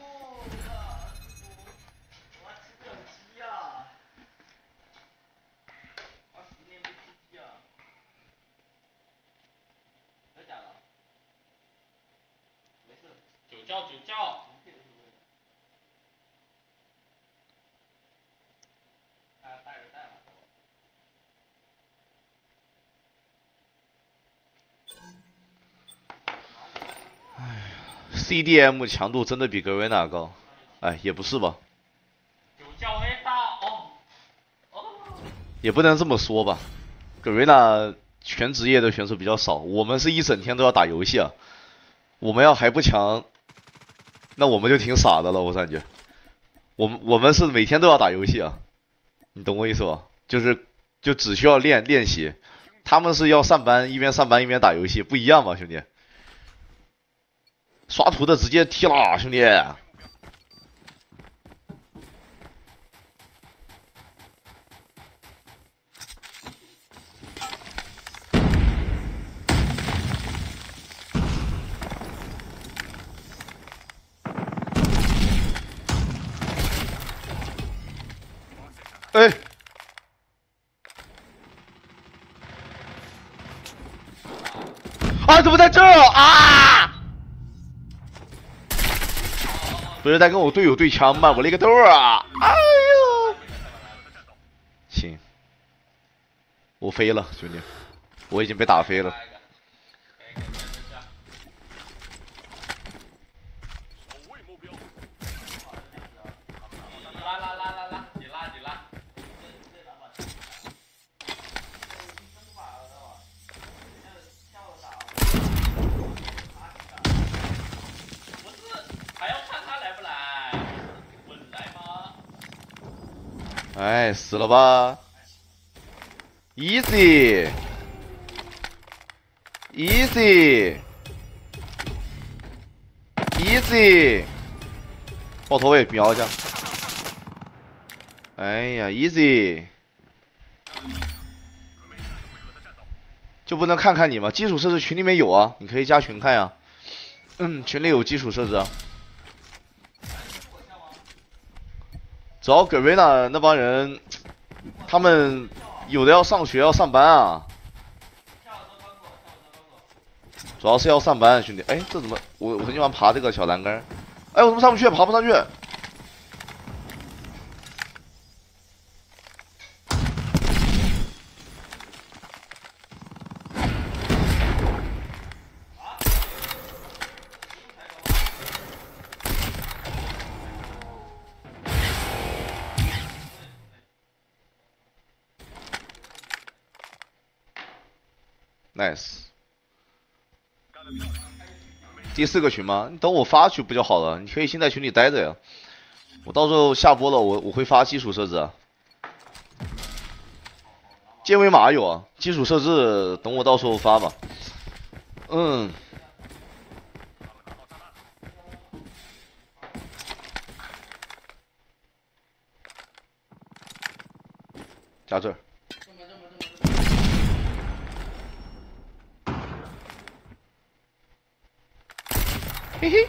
酒窖酒窖。 C D M 强度真的比格瑞娜高？哎，也不是吧。 酒窖 A 大哦。哦。 也不能这么说吧，格瑞娜全职业的选手比较少，我们是一整天都要打游戏啊。我们要还不强，那我们就挺傻的了，我感觉。我们我们是每天都要打游戏啊，你懂我意思吧？就是就只需要练练习，他们是要上班，一边上班一边打游戏，不一样嘛，兄弟。刷图的直接踢了，兄弟。哎，啊，怎么在这儿啊？不是在跟我队友对枪吗？我勒个豆啊！哎呦，行，我飞了，兄弟，我已经被打飞了。 拉拉拉拉拉，你拉你拉。不是，还要看他来不来？稳来吗？ 哎，死了吧 ？Easy，Easy，Easy，爆头位瞄一下。哎呀 ，Easy， 就不能看看你吗？基础设置群里面有啊，你可以加群看呀。嗯，群里有基础设置啊。主要格瑞娜那帮人，他们有的要上学要上班啊。主要是要上班，兄弟。哎，这怎么？我我很喜欢爬这个小栏杆。哎，我怎么上不去？爬不上去。Nice， 第四个群吗？你等我发去不就好了？你可以先在群里待着呀。我到时候下播了，我我会发基础设置啊。建位码有啊，基础设置等我到时候发吧。嗯。加这儿。嘿嘿。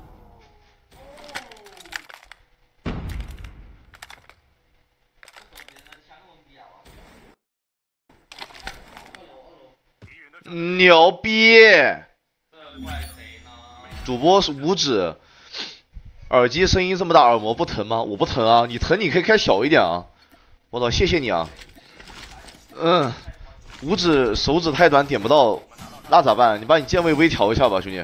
牛逼！主播是五指，耳机声音这么大，耳膜不疼吗？我不疼啊，你疼你可以开小一点啊。我操，谢谢你啊。嗯，五指手指太短点不到，那咋办？你把你键位微调一下吧，兄弟。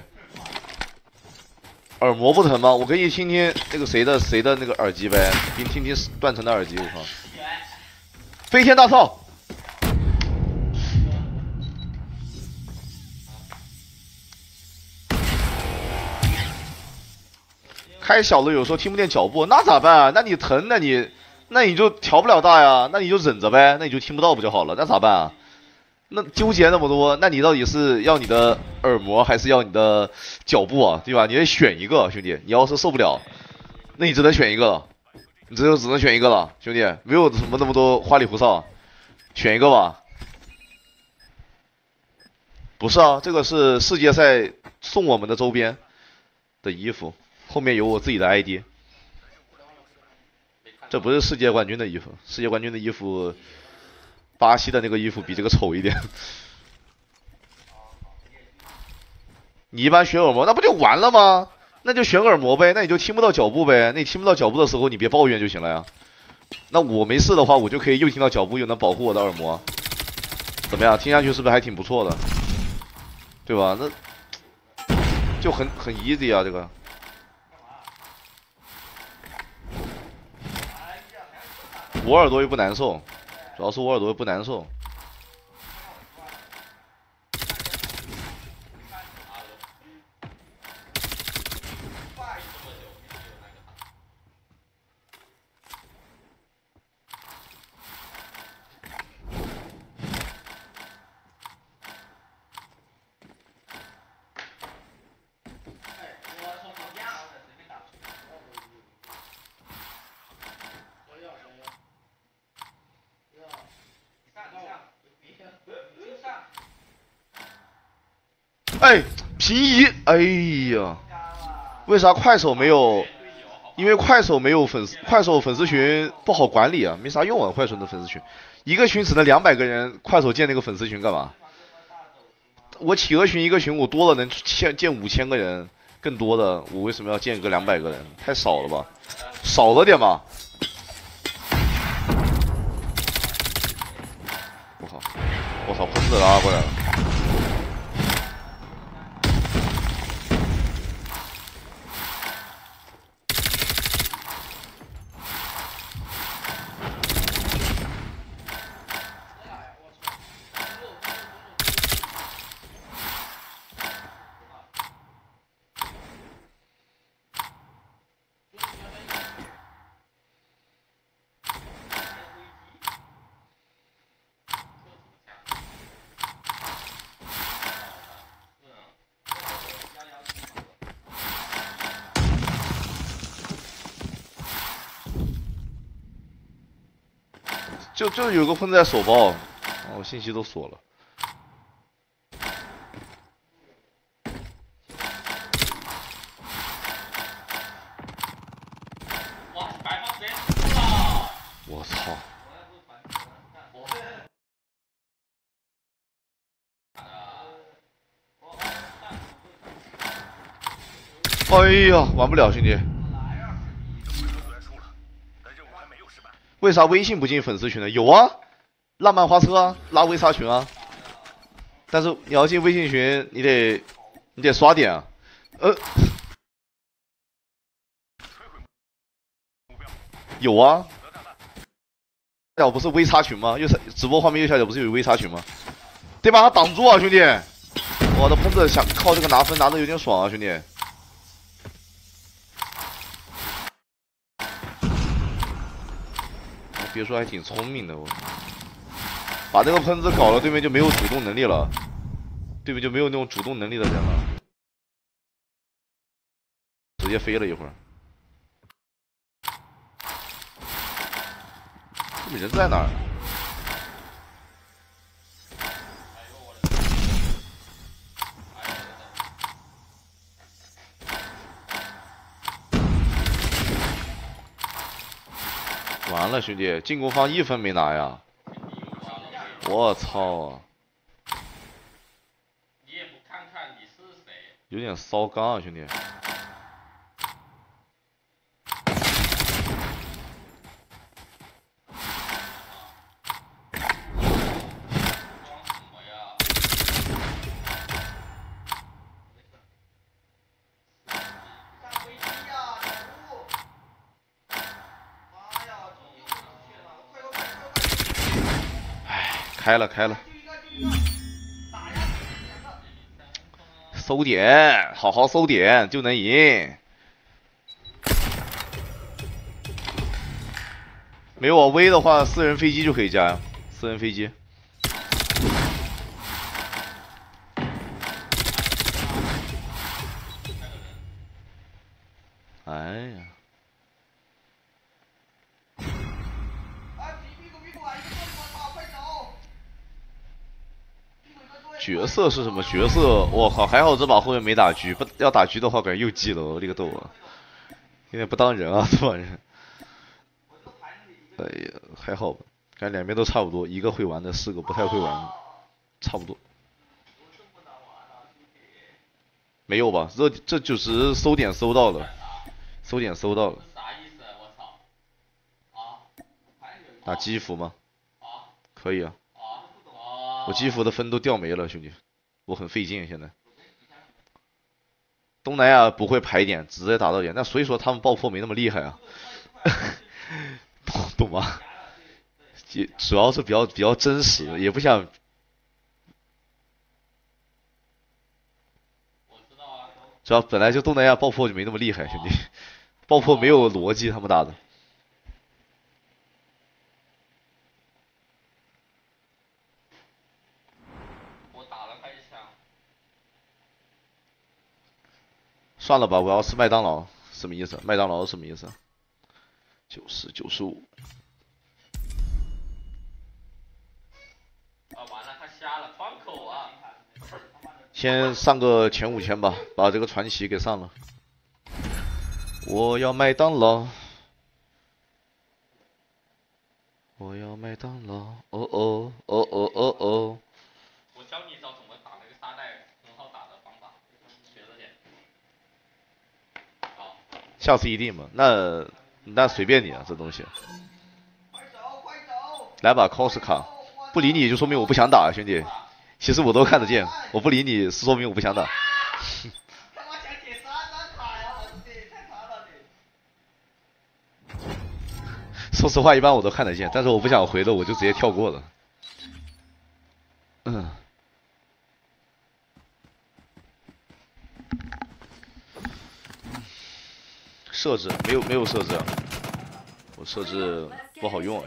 耳膜不疼吗？我给你听听那个谁的谁的那个耳机呗，给你听听断层的耳机，我靠！飞天大炮！ 太小了，有时候听不见脚步，那咋办啊？那你疼，那你那你就调不了大呀，那你就忍着呗，那你就听不到不就好了？那咋办啊？那纠结那么多，那你到底是要你的耳膜还是要你的脚步啊？对吧？你得选一个，兄弟。你要是受不了，那你只能选一个了，你只有只能选一个了，兄弟，没有什么那么多花里胡哨，选一个吧。不是啊，这个是世界赛送我们的周边的衣服，后面有我自己的 I D。这不是世界冠军的衣服，世界冠军的衣服。巴西的那个衣服比这个丑一点。你一般选耳膜，那不就完了吗？那就选耳膜呗，那你就听不到脚步呗。那你听不到脚步的时候，你别抱怨就行了呀。那我没事的话，我就可以又听到脚步，又能保护我的耳膜。怎么样？听下去是不是还挺不错的？对吧？那就很很 easy 啊，这个。我耳朵又不难受。主要是我耳朵不难受。哎，平移！哎呀，为啥快手没有？因为快手没有粉丝，快手粉丝群不好管理啊，没啥用啊。快手的粉丝群，一个群只能两百个人，快手建那个粉丝群干嘛？我企鹅群一个群我多了能建建五千个人，更多的我为什么要建个两百个人？太少了吧？少了点吧？我靠！我操，喷子拉过来了！就就有个喷子在锁包，啊，我信息都锁了。 哇，白方直接输了！ 我操！哎呀，玩不了，兄弟。为啥微信不进粉丝群呢？有啊，浪漫花车啊，拉微杀群啊。但是你要进微信群，你得你得刷点啊。呃，有啊。右下角不是微杀群吗？右下直播画面右下角不是有微杀群吗？得把他挡住啊，兄弟！我的喷子想靠这个拿分拿的有点爽啊，兄弟。别说还挺聪明的，我把这个喷子搞了，对面就没有主动能力了，对面就没有那种主动能力的人了，直接飞了一会儿。这人在哪儿？完了，兄弟，进攻方一分没拿呀！我操啊！ 你也不看看你是谁？ 有点骚刚啊，兄弟。开了开了，搜点，好好搜点就能赢。 没有啊 ，V 的话，私人飞机就可以加呀，私人飞机。哎呀！角色是什么角色？我靠，还好这把后面没打狙，不要打狙的话，感觉又记了，我这个豆啊，有点不当人啊，这帮人。哎呀，还好吧，感觉两边都差不多，一个会玩的，四个不太会玩的，差不多。没有吧？这这就只是搜点搜到了，搜点搜到了。 啥意思？我操！啊？ 打基服吗？可以啊。 哦。 我基服的分都掉没了，兄弟，我很费劲现在。东南亚不会排点，直接打到点，那所以说他们爆破没那么厉害啊，懂懂吗？也主要是比较比较真实，也不想。主要本来就东南亚爆破就没那么厉害，兄弟，爆破没有逻辑，他们打的。 我打了他一枪。 算了吧，我要吃麦当劳，什么意思？麦当劳什么意思？九十九十五。 啊，完了，他瞎了，窗口啊！ 先上个前五千吧，把这个传奇给上了。我要麦当劳，我要麦当劳，哦哦哦哦哦哦。 我教你一招怎么打那个沙袋很好打的方法，学着点。好。 下次一定嘛？那那随便你啊，这东西。来把 cos 卡，不理你就说明我不想打，兄弟。其实我都看得见，我不理你是说明我不想打。 他妈想铁三张卡呀，老弟，太卡了你。 说实话，一般我都看得见，但是我不想回的，我就直接跳过了。嗯。设置没有没有设置，我设置不好用啊。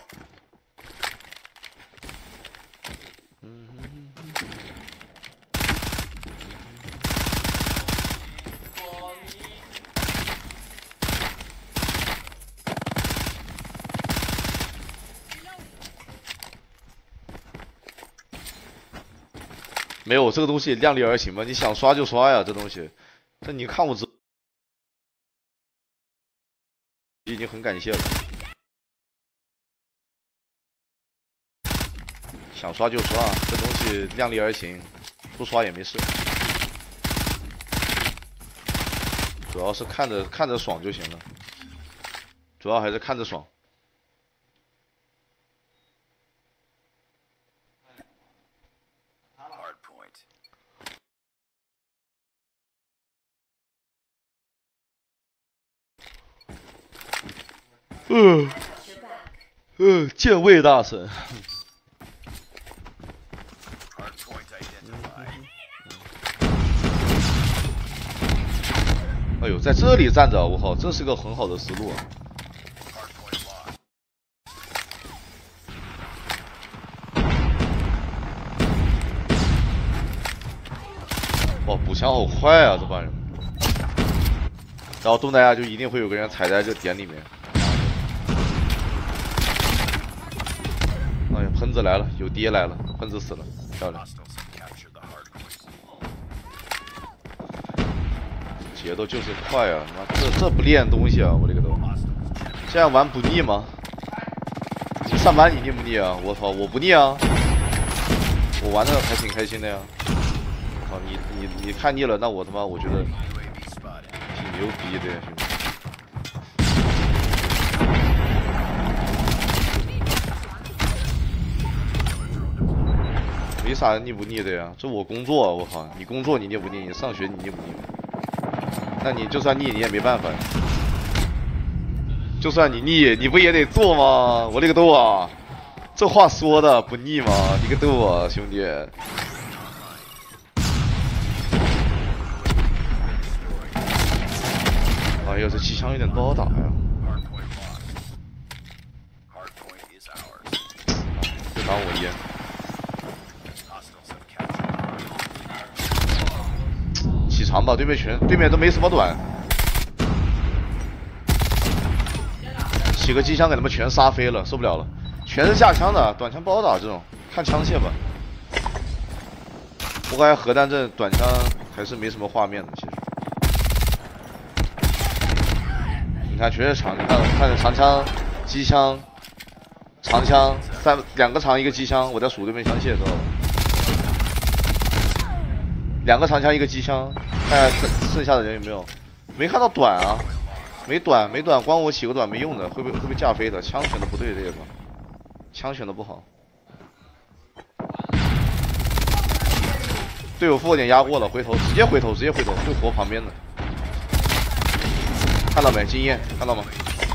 嗯。没有这个东西量力而行嘛，你想刷就刷呀，这东西。这你看我直。已经很感谢了，想刷就刷，这东西量力而行，不刷也没事，主要是看着看着爽就行了，主要还是看着爽。嗯，嗯，健胃大神。哎呦，在这里站着，我靠，这是个很好的思路啊！哇，补枪好快啊，这帮人。然后东南亚就一定会有个人踩在这点里面。哎呀，喷子来了，有爹来了，喷子死了，漂亮。节奏就是快啊！妈，这这不练东西啊，我这个都。这样玩不腻吗？你上班你腻不腻啊？我操，我不腻啊！我玩的还挺开心的呀。操你你你看腻了，那我他妈我觉得挺牛逼的呀，兄弟。没啥腻不腻的呀，这我工作，我靠，你工作你腻不腻？你上学你腻不腻？那你就算腻你也没办法呀。就算你腻，你不也得做吗？我这个豆啊，这话说的不腻吗？你个豆啊，兄弟！哎呀，这气枪有点不好打呀。 逼。起长吧，对面全对面都没什么短，起个机枪给他们全杀飞了，受不了了，全是架枪的，短枪不好打这种，看枪械吧。我感觉核弹这短枪还是没什么画面的，其实。你看全是长，你看看长枪、机枪、长枪，三两个长一个机枪，我在数对面枪械知道吧？两个长枪一个机枪，看下剩剩下的人有没有？没看到短啊，没短没短，光我起个短没用的，会不会会被架飞的？枪选的不对这个，枪选的不好。队友复活点压过了，回头直接回头直接回头，会活旁边的。看到没？经验看到吗？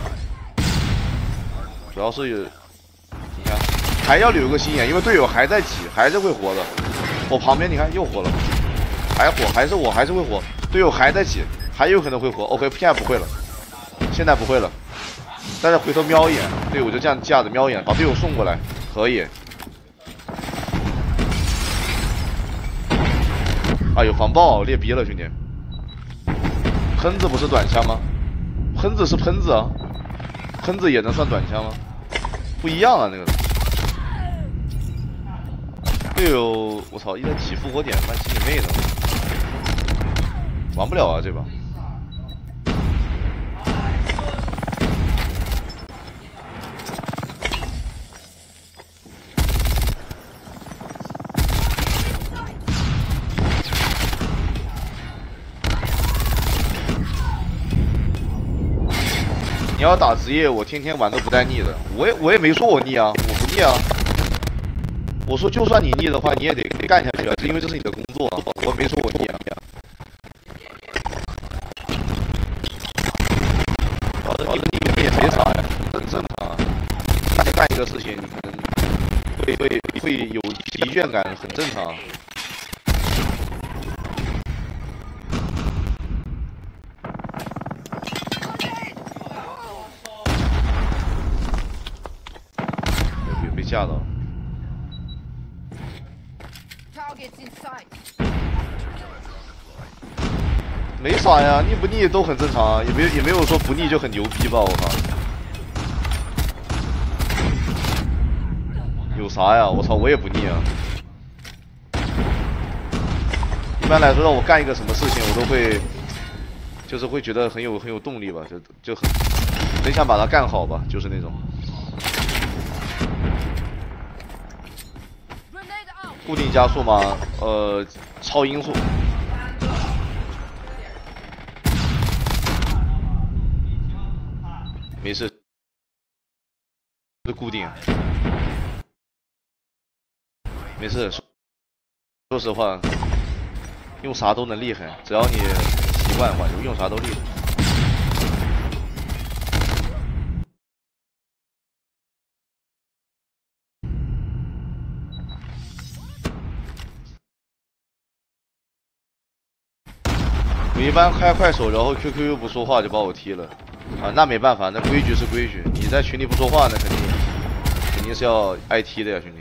主要是有，你看还要留个心眼，因为队友还在挤，还是会活的。我旁边你看又活了。还活，还是我，还是会活。队友还在挤，还有可能会活。OK， 现在不会了，现在不会了。但是回头瞄一眼，队友就这样架着瞄一眼，把队友送过来，可以。啊，有防爆，裂逼了，兄弟。喷子不是短枪吗？喷子是喷子啊，喷子也能算短枪吗？不一样啊，那个。队友，我操，一直挤复活点，妈挤你妹的！玩不了啊，这把。你要打职业，我天天玩都不带腻的。我也我也没说我腻啊，我不腻啊。我说就算你腻的话，你也得得干下去啊，是因为这是你的工作啊。我没说我腻啊。你你们也没啥呀，很正常啊。干一个事情，你可能会会会有疲倦感，很正常。被被架到。没啥呀，腻不腻都很正常啊，也没也没有说不腻就很牛逼吧，我靠。有啥呀？我操，我也不腻啊。一般来说，让我干一个什么事情，我都会，就是会觉得很有很有动力吧，就就很很想把它干好吧，就是那种。固定加速吗？呃，超音速。没事，是固定。没事，说实话，用啥都能厉害，只要你习惯的话，用啥都厉害。我一般开快手，然后 Q Q 又不说话，就把我踢了。啊，那没办法，那规矩是规矩。你在群里不说话，那肯定肯定是要挨踢的呀，兄弟。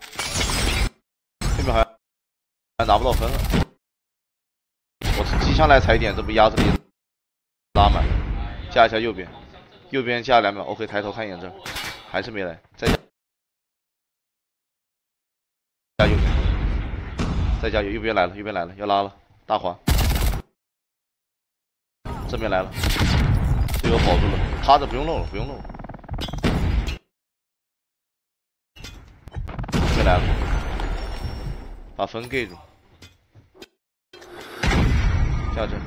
对面还还拿不到分了。我机枪来踩点，这不压着力拉满，加一下右边，右边加两秒 ，OK， 抬头看一眼这儿，还是没来，再加加右边，再加右右边来了，右边来了，要拉了，大滑，这边来了。队友保住了，趴着不用漏了，不用漏了。这边来了，把坟给住，下这。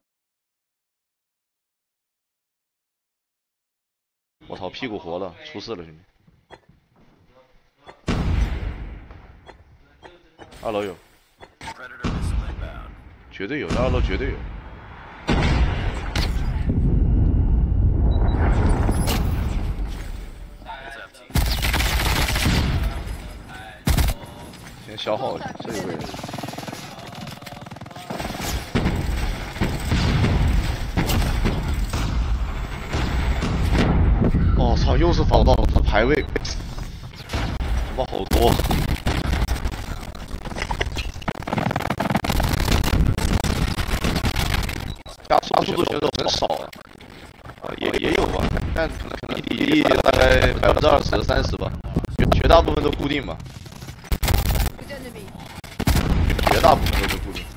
我操，屁股活了，出事了，兄弟。二楼有，绝对有，二楼绝对有。先消耗这个位置。哦操，又是防爆，排位。 他妈好多。加刷速的选手很少啊，也也有吧，但可能可能比例大概百分之二十、三十吧，绝绝大部分都固定吧。绝大部分都是固定。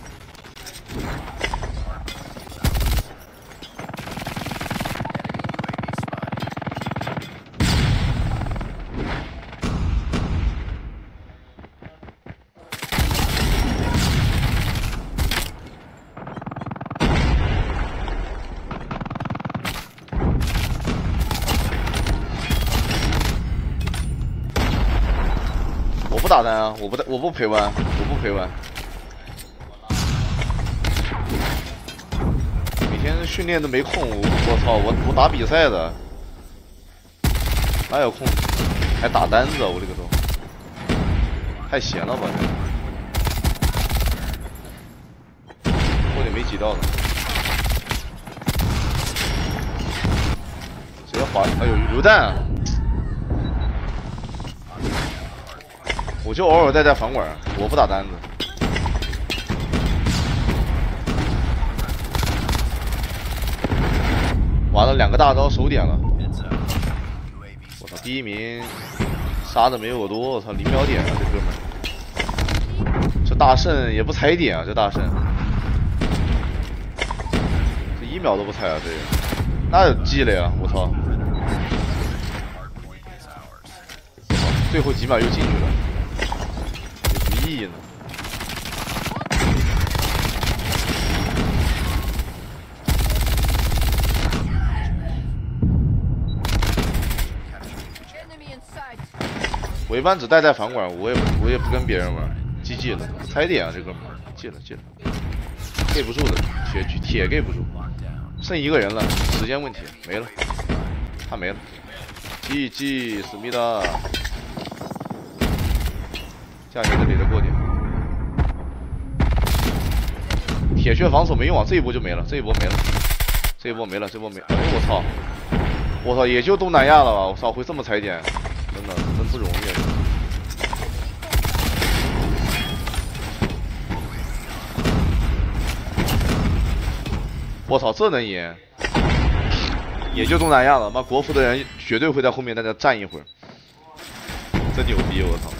我不打单啊，我不我不陪玩，我不陪玩。每天训练都没空，我我操，我我打比赛的，哪有空？还打单子啊，我这个都太闲了吧？后点没挤到呢，直接滑，哎呦，榴弹、啊！我就偶尔带带房管，我不打单子。完了，两个大招手点了。我操，第一名杀的没有我多，我操，零秒点啊，这哥们儿。这大圣也不踩点啊，这大圣。这一秒都不踩啊，这个。那有技了呀，我操！最后几秒又进去了。有什么意义呢？我一般只带带房管，我也不我也不跟别人玩。G G 了，踩点啊，这哥们儿，记了记了 ，G 不住的，铁铁 G 不住，剩一个人了，时间问题，没了，他没了 ，G G 思密达。下一个这里的过点，铁血防守没用啊，这一波就没了，这一波没了，这一波没了，这波没，哎我操，我操，也就东南亚了吧，我操，会这么踩点，真的真不容易啊。我操，这能赢？也就东南亚了，妈国服的人绝对会在后面在那站一会儿，真牛逼，我操！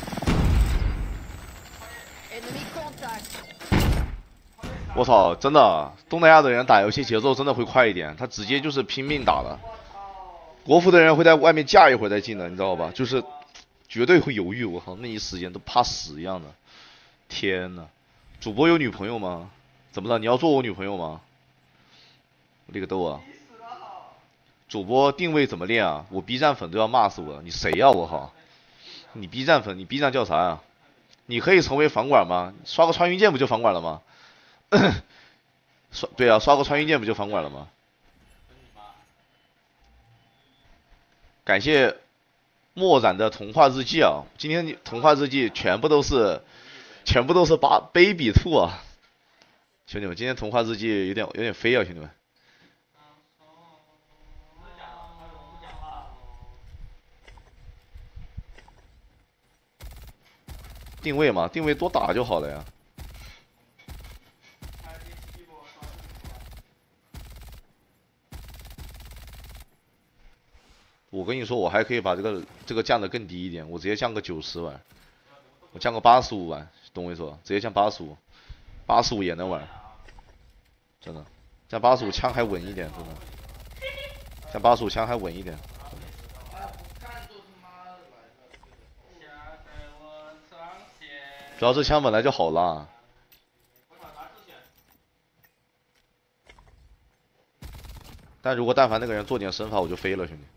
我操，真的，东南亚的人打游戏节奏真的会快一点，他直接就是拼命打的。国服的人会在外面架一会儿再进的，你知道吧？就是绝对会犹豫，我靠，那一时间都怕死一样的。天哪，主播有女朋友吗？怎么了？你要做我女朋友吗？我这个逗啊！主播定位怎么练啊？我 B 站粉都要骂死我了，你谁呀、啊？我靠！你 B 站粉，你 B 站叫啥啊？你可以成为房管吗？刷个穿云箭不就房管了吗？刷对啊，刷个穿云箭不就房管了吗？感谢墨染的童话日记啊！今天童话日记全部都是，全部都是八 baby 兔啊！兄弟们，今天童话日记有点有点飞啊，兄弟们。定位嘛，定位多打就好了呀。我跟你说，我还可以把这个这个降的更低一点，我直接降个九十玩，我降个八十五玩，懂我意思吧？直接降八十五，八十五也能玩，真的，降八十五枪还稳一点，真的，降八十五枪还稳一点。主要这枪本来就好拉，但如果但凡那个人做点身法，我就飞了，兄弟。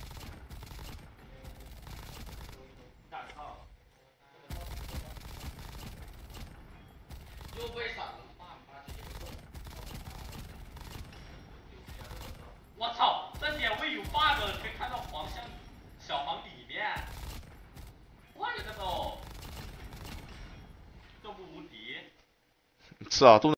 我操，这点位有 bug， 可以看到黄箱小黄里面，我勒个都，这不无敌。 是啊，都。